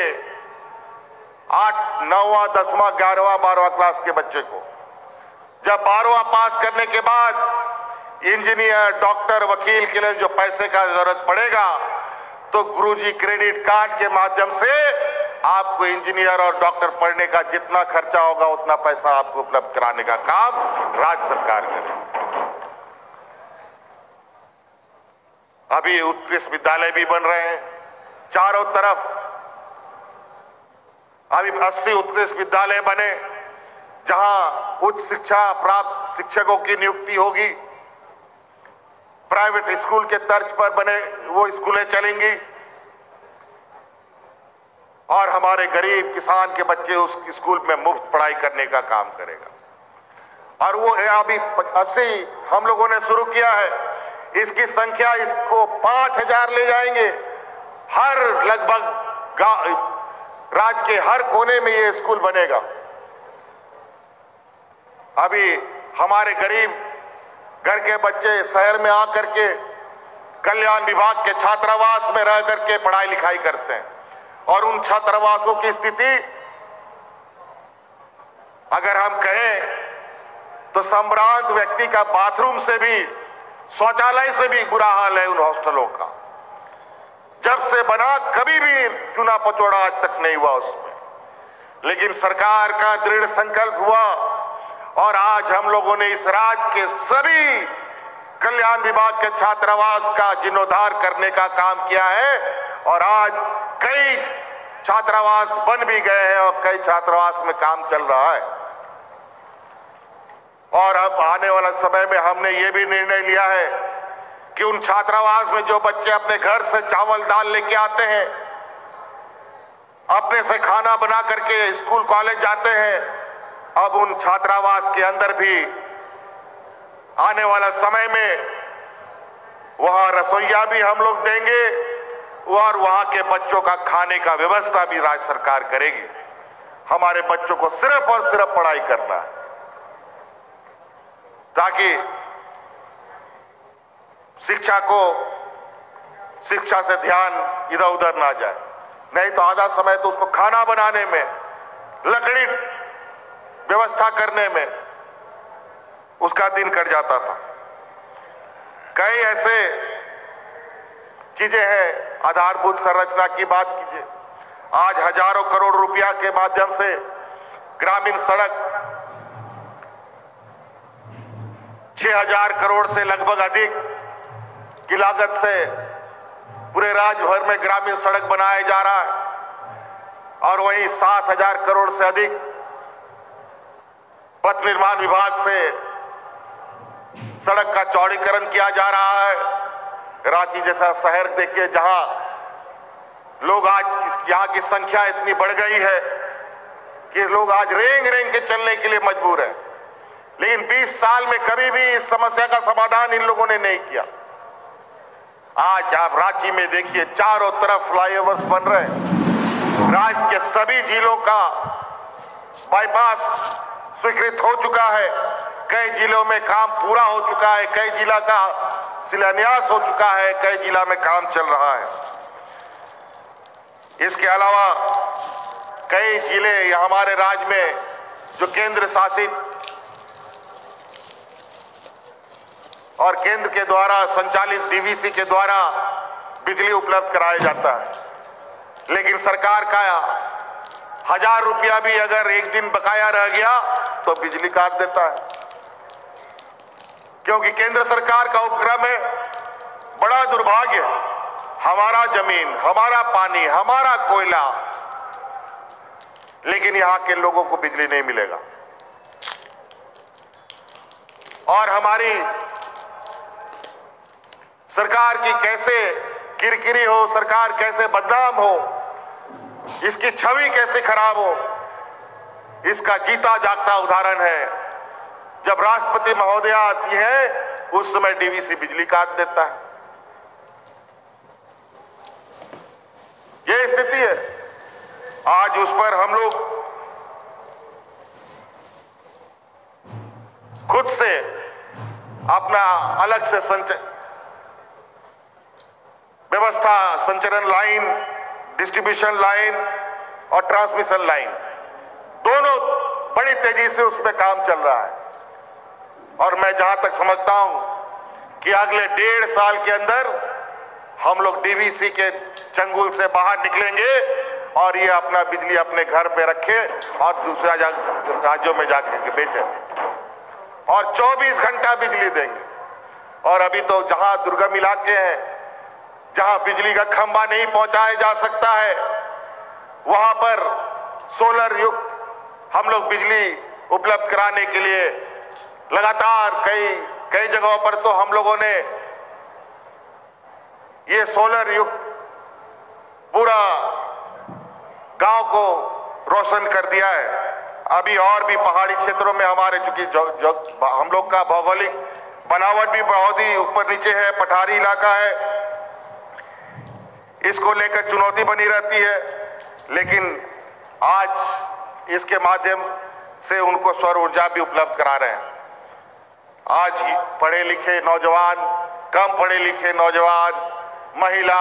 [SPEAKER 1] आठ नौवां दसवां ग्यारहवां बारहवां क्लास के बच्चे को जब बारहवां पास करने के बाद इंजीनियर, डॉक्टर, वकील के लिए जो पैसे का जरूरत पड़ेगा तो गुरुजी क्रेडिट कार्ड के माध्यम से आपको इंजीनियर और डॉक्टर पढ़ने का जितना खर्चा होगा उतना पैसा आपको उपलब्ध कराने का काम राज्य सरकार करेगी। अभी उत्कृष्ट विद्यालय भी बन रहे हैं चारों तरफ। अभी अस्सी उत्कृष्ट विद्यालय बने जहां उच्च शिक्षा प्राप्त शिक्षकों की नियुक्ति होगी। प्राइवेट स्कूल के तर्ज पर बने वो स्कूलें चलेंगी और हमारे गरीब किसान के बच्चे उस स्कूल में मुफ्त पढ़ाई करने का काम करेगा। और वो अभी अस्सी हम लोगों ने शुरू किया है, इसकी संख्या इसको पांच हजार ले जाएंगे। हर लगभग राज्य के हर कोने में ये स्कूल बनेगा। अभी हमारे गरीब घर के बच्चे शहर में आकर के कल्याण विभाग के छात्रावास में रह करके पढ़ाई लिखाई करते हैं और उन छात्रावासों की स्थिति अगर हम कहें तो संभ्रांत व्यक्ति का बाथरूम से भी, शौचालय से भी बुरा हाल है उन हॉस्टलों का। जब से बना कभी भी चूना पचौड़ा आज तक नहीं हुआ उसमें, लेकिन सरकार का दृढ़ संकल्प हुआ और आज हम लोगों ने इस राज्य के सभी कल्याण विभाग के छात्रावास का जीर्णोद्धार करने का काम किया है और आज कई छात्रावास बन भी गए हैं और कई छात्रावास में काम चल रहा है। और अब आने वाला समय में हमने ये भी निर्णय लिया है कि उन छात्रावास में जो बच्चे अपने घर से चावल दाल लेके आते हैं, अपने से खाना बना करके स्कूल कॉलेज जाते हैं, अब उन छात्रावास के अंदर भी आने वाला समय में वहां रसोइया भी हम लोग देंगे और वहां के बच्चों का खाने का व्यवस्था भी राज्य सरकार करेगी। हमारे बच्चों को सिर्फ और सिर्फ पढ़ाई करना है ताकि शिक्षा को शिक्षा से ध्यान इधर उधर ना जाए, नहीं तो आधा समय तो उसको खाना बनाने में, लकड़ी व्यवस्था करने में उसका दिन कट जाता था। कई ऐसे चीजें हैं, आधारभूत संरचना की बात कीजिए, आज हजारों करोड़ रुपया के माध्यम से ग्रामीण सड़क छह हजार करोड़ से लगभग अधिक की लागत से पूरे राज्य भर में ग्रामीण सड़क बनाया जा रहा है और वहीं सात हजार करोड़ से अधिक पथ निर्माण विभाग से सड़क का चौड़ीकरण किया जा रहा है। रांची जैसा शहर देखिए जहां लोग आज यहाँ की संख्या इतनी बढ़ गई है कि लोग आज रेंग रेंग के चलने के लिए मजबूर हैं, लेकिन बीस साल में कभी भी इस समस्या का समाधान इन लोगों ने नहीं किया। आज आप रांची में देखिए चारों तरफ फ्लाईओवर्स बन रहे हैं, राज्य के सभी जिलों का बाईपास स्वीकृत हो चुका है, कई जिलों में काम पूरा हो चुका है, कई जिला का शिलान्यास हो चुका है, कई जिला में काम चल रहा है। इसके अलावा कई जिले हमारे राज्य में जो केंद्र शासित और केंद्र के द्वारा संचालित डीवीसी के द्वारा बिजली उपलब्ध कराया जाता है, लेकिन सरकार का हजार रुपया भी अगर एक दिन बकाया रह गया तो बिजली काट देता है, क्योंकि केंद्र सरकार का उपक्रम है। बड़ा दुर्भाग्य, हमारा जमीन, हमारा पानी, हमारा कोयला, लेकिन यहां के लोगों को बिजली नहीं मिलेगा। और हमारी सरकार की कैसे किरकिरी हो, सरकार कैसे बदनाम हो, इसकी छवि कैसे खराब हो, इसका जीता जागता उदाहरण है। जब राष्ट्रपति महोदय आती है उस समय डीवीसी बिजली काट देता है। यह स्थिति है। आज उस पर हम लोग खुद से अपना अलग से संचय व्यवस्था, संचरण लाइन, डिस्ट्रीब्यूशन लाइन और ट्रांसमिशन लाइन, दोनों बड़ी तेजी से उसमें काम चल रहा है। और मैं जहां तक समझता हूं कि अगले डेढ़ साल के अंदर हम लोग डीवीसी के चंगुल से बाहर निकलेंगे और ये अपना बिजली अपने घर पे रखे और दूसरा राज्यों में जाके बेचेंगे और चौबीस घंटा बिजली देंगे। और अभी तो जहां दुर्गम इलाके हैं, जहां बिजली का खंभा नहीं पहुंचाया जा सकता है, वहां पर सोलर युक्त हम लोग बिजली उपलब्ध कराने के लिए लगातार कई कई जगहों पर तो हम लोगों ने ये सोलर युक्त पूरा गांव को रोशन कर दिया है। अभी और भी पहाड़ी क्षेत्रों में हमारे चूंकि जो, जो हम लोग का भौगोलिक बनावट भी बहुत ही ऊपर नीचे है, पठारी इलाका है, इसको लेकर चुनौती बनी रहती है, लेकिन आज इसके माध्यम से उनको सौर ऊर्जा भी उपलब्ध करा रहे हैं। आज पढ़े लिखे नौजवान, कम पढ़े लिखे नौजवान, महिला,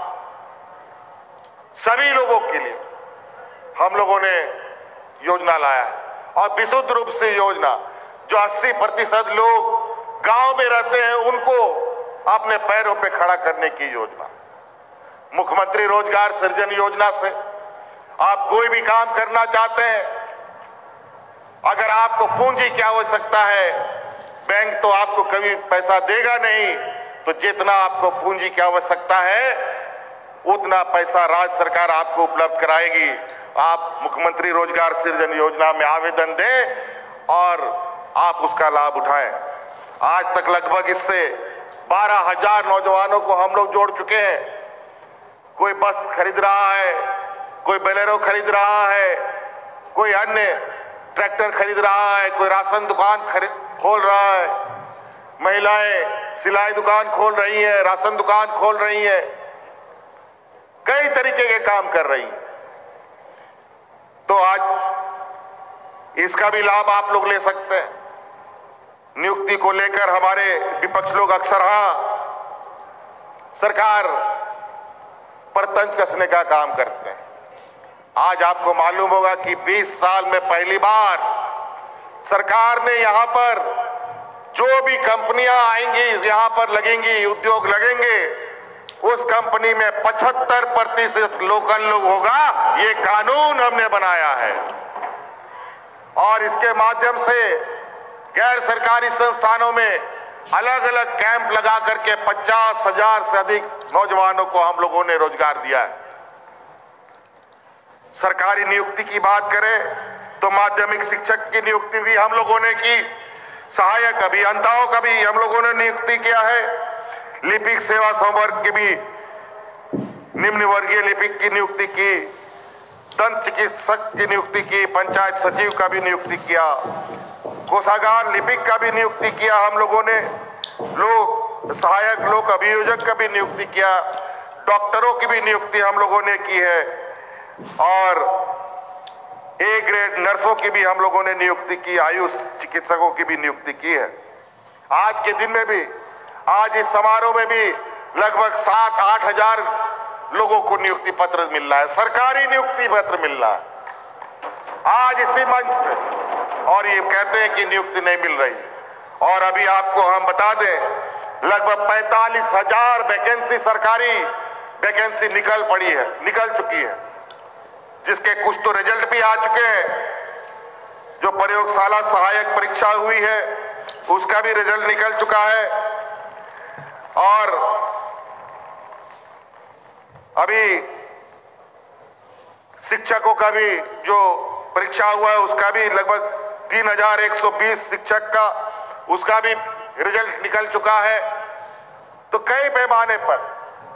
[SPEAKER 1] सभी लोगों के लिए हम लोगों ने योजना लाया है। और विशुद्ध रूप से योजना जो अस्सी प्रतिशत लोग गांव में रहते हैं उनको अपने पैरों पे खड़ा करने की योजना। मुख्यमंत्री रोजगार सृजन योजना से आप कोई भी काम करना चाहते हैं, अगर आपको पूंजी की आवश्यकता है, बैंक तो आपको कभी पैसा देगा नहीं, तो जितना आपको पूंजी की आवश्यकता है उतना पैसा राज्य सरकार आपको उपलब्ध कराएगी। आप मुख्यमंत्री रोजगार सृजन योजना में आवेदन दें और आप उसका लाभ उठाएं। आज तक लगभग इससे बारह हजार नौजवानों को हम लोग जोड़ चुके हैं। कोई बस खरीद रहा है, कोई बोलेरो खरीद रहा है, कोई अन्य ट्रैक्टर खरीद रहा है, कोई राशन दुकान खरीद खोल रहा है, महिलाएं सिलाई दुकान खोल रही हैं, राशन दुकान खोल रही हैं, कई तरीके के काम कर रही हैं। तो आज इसका भी लाभ आप लोग ले सकते हैं। नियुक्ति को लेकर हमारे विपक्ष लोग अक्सर हाँ सरकार पर तंज कसने का काम करते हैं। आज आपको मालूम होगा कि बीस साल में पहली बार सरकार ने यहां पर जो भी कंपनियां आएंगी, यहां पर लगेंगी, उद्योग लगेंगे, उस कंपनी में पचहत्तर प्रतिशत लोकल लोग होगा। ये कानून हमने बनाया है और इसके माध्यम से गैर सरकारी संस्थानों में अलग अलग कैंप लगा करके पचास हजार से अधिक नौजवानों को हम लोगों ने रोजगार दिया है। सरकारी नियुक्ति की बात करें तो माध्यमिक शिक्षक की नियुक्ति भी हम लोगों ने की, सहायक अभियंताओं का भी हम लोगों ने नियुक्ति किया है, लिपिक सेवा संवर्ग की भी निम्न वर्गीय लिपिक की नियुक्ति की, दंत चिकित्सक की नियुक्ति की, पंचायत सचिव का भी नियुक्ति किया, कोषागार लिपिक का भी नियुक्ति किया हम लोगों ने, लोक सहायक लोक अभियोजक का भी नियुक्ति किया, डॉक्टरों की भी नियुक्ति हम लोगों ने की है और ए ग्रेड नर्सों की भी हम लोगों ने नियुक्ति की, आयुष चिकित्सकों की भी नियुक्ति की है। आज के दिन में भी, आज इस समारोह में भी लगभग सात आठ हजार लोगों को नियुक्ति पत्र मिल रहा है, सरकारी नियुक्ति पत्र मिल रहा है आज इसी मंच से, और ये कहते हैं कि नियुक्ति नहीं मिल रही। और अभी आपको हम बता दें लगभग पैंतालीस हजार वैकेंसी सरकारी वैकेंसी निकल पड़ी है, निकल चुकी है, जिसके कुछ तो रिजल्ट भी आ चुके हैं। जो प्रयोगशाला सहायक परीक्षा हुई है उसका भी रिजल्ट निकल चुका है और अभी शिक्षकों का भी जो परीक्षा हुआ है उसका भी लगभग तीन हजार एक सौ बीस शिक्षक का उसका भी रिजल्ट निकल चुका है। तो कई पैमाने पर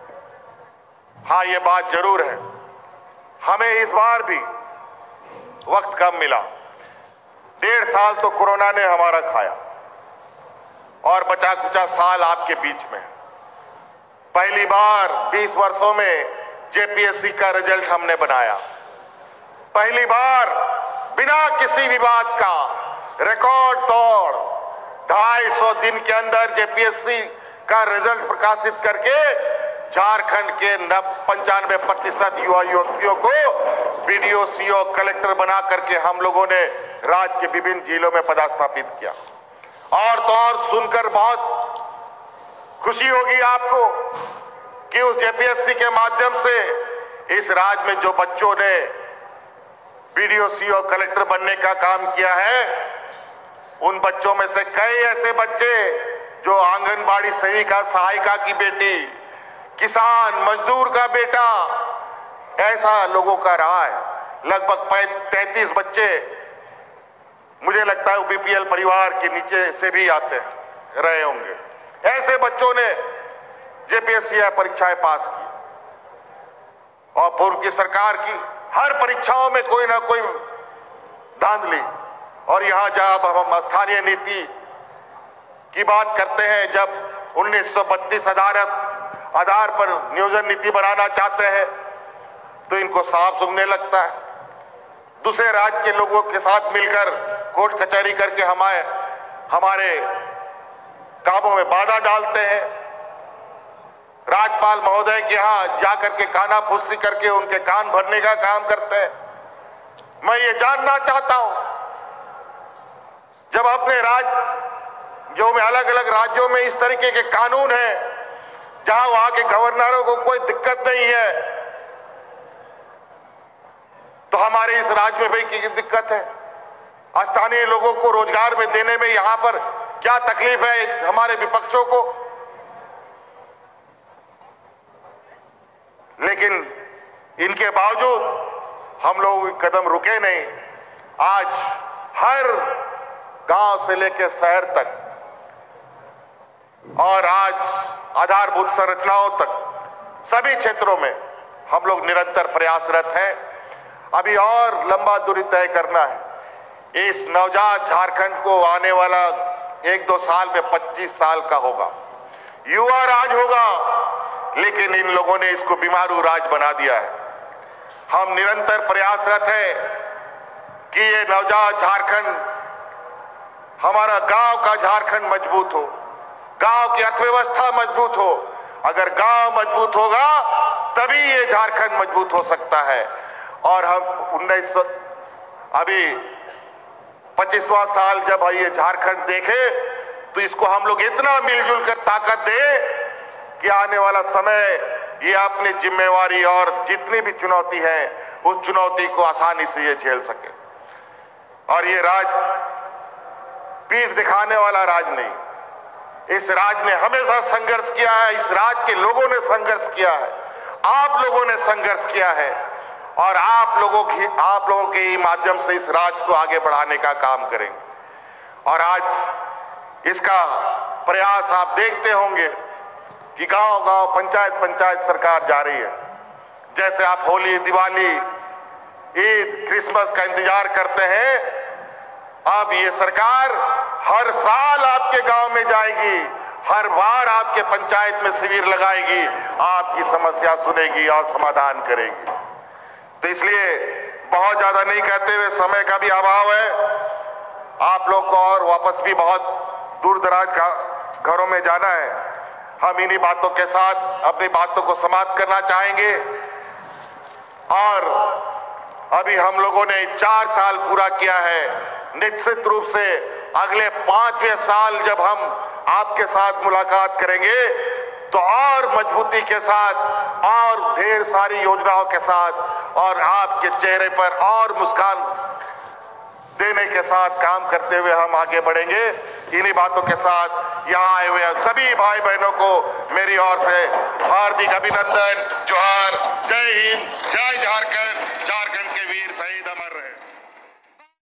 [SPEAKER 1] हाँ ये बात जरूर है, हमें इस बार भी वक्त कम मिला। डेढ़ साल तो कोरोना ने हमारा खाया और बचा कुचा साल आपके बीच में। पहली बार बीस वर्षों में जेपीएससी का रिजल्ट हमने बनाया, पहली बार बिना किसी विवाद का रिकॉर्ड तोड़ ढाई सौ दिन के अंदर जेपीएससी का रिजल्ट प्रकाशित करके झारखंड के पंचानवे प्रतिशत युवा युवतियों को बीडीओ सीओ कलेक्टर बना करके हम लोगों ने राज्य के विभिन्न जिलों में पदस्थापित किया। और तो और सुनकर बहुत खुशी होगी आपको कि उस जेपीएससी के माध्यम से इस राज्य में जो बच्चों ने बीडीओ सीओ कलेक्टर बनने का काम किया है, उन बच्चों में से कई ऐसे बच्चे जो आंगनबाड़ी सेविका सहायिका की बेटी, किसान मजदूर का बेटा, ऐसा लोगों का रहा है। लगभग तैंतीस बच्चे मुझे लगता है बीपीएल परिवार के नीचे से भी आते रहे होंगे। ऐसे बच्चों ने जेपीएससी परीक्षाएं पास की और पूर्व की सरकार की हर परीक्षाओं में कोई ना कोई धांधली। और यहां जब हम स्थानीय नीति की बात करते हैं, जब उन्नीस सौ बत्तीस आधार आधार पर नियोजन नीति बनाना चाहते हैं तो इनको साफ सुनने लगता है। दूसरे राज्य के लोगों के साथ मिलकर कोर्ट कचहरी करके हमारे हमारे कामों में बाधा डालते हैं। राज्यपाल महोदय के यहाँ जाकर के काना फुस्सी करके उनके कान भरने का काम करते हैं। मैं ये जानना चाहता हूं, जब अपने राज्य जो में अलग अलग राज्यों में इस तरीके के कानून हैं जहां वहां के गवर्नरों को कोई दिक्कत नहीं है, तो हमारे इस राज्य में भाई की दिक्कत है? स्थानीय लोगों को रोजगार में देने में यहां पर क्या तकलीफ है हमारे विपक्षों को? लेकिन इनके बावजूद हम लोग कदम रुके नहीं। आज हर गांव से लेकर शहर तक और आज आधारभूत संरचनाओं तक सभी क्षेत्रों में हम लोग निरंतर प्रयासरत हैं। अभी और लंबा दूरी तय करना है। इस नवजात झारखंड को आने वाला एक दो साल में पच्चीस साल का होगा। युवा राज होगा, लेकिन इन लोगों ने इसको बीमारू राज बना दिया है। हम निरंतर प्रयासरत हैं कि ये नवजात झारखंड, हमारा गांव का झारखंड मजबूत हो, गांव की अर्थव्यवस्था मजबूत हो। अगर गांव मजबूत होगा तभी ये झारखंड मजबूत हो सकता है। और हम उन्नीस सौ अभी पच्चीसवां साल जब ये झारखंड देखे तो इसको हम लोग इतना मिलजुल कर ताकत दे कि आने वाला समय ये अपनी जिम्मेवारी और जितनी भी चुनौती है उस चुनौती को आसानी से ये झेल सके। और ये राज पीठ दिखाने वाला राज नहीं, इस राज ने हमेशा संघर्ष किया है, इस राज के लोगों ने संघर्ष किया है, आप लोगों ने संघर्ष किया है और आप लोगों की आप लोगों के ही माध्यम से इस राज को आगे बढ़ाने का काम करेंगे। और आज इसका प्रयास आप देखते होंगे कि गांव गांव पंचायत पंचायत सरकार जा रही है। जैसे आप होली, दिवाली, ईद, क्रिसमस का इंतजार करते हैं, अब ये सरकार हर साल आपके गांव में जाएगी, हर बार आपके पंचायत में शिविर लगाएगी, आपकी समस्या सुनेगी और समाधान करेगी। तो इसलिए बहुत ज्यादा नहीं कहते हुए, समय का भी अभाव है, आप लोग को और वापस भी बहुत दूर दराज का घरों में जाना है। हम इन्हीं बातों के साथ अपनी बातों को समाप्त करना चाहेंगे। और अभी हम लोगों ने चार साल पूरा किया है, निश्चित रूप से अगले पांचवें साल जब हम आपके साथ मुलाकात करेंगे तो और मजबूती के साथ और ढेर सारी योजनाओं के साथ और आपके चेहरे पर और मुस्कान देने के साथ काम करते हुए हम आगे बढ़ेंगे। इन्हीं बातों के साथ यहाँ आए हुए सभी भाई बहनों को मेरी ओर से हार्दिक अभिनंदन, जोहार, जय हिंद, जय झारखंड। झारखंड के वीर शहीद अमर रहे।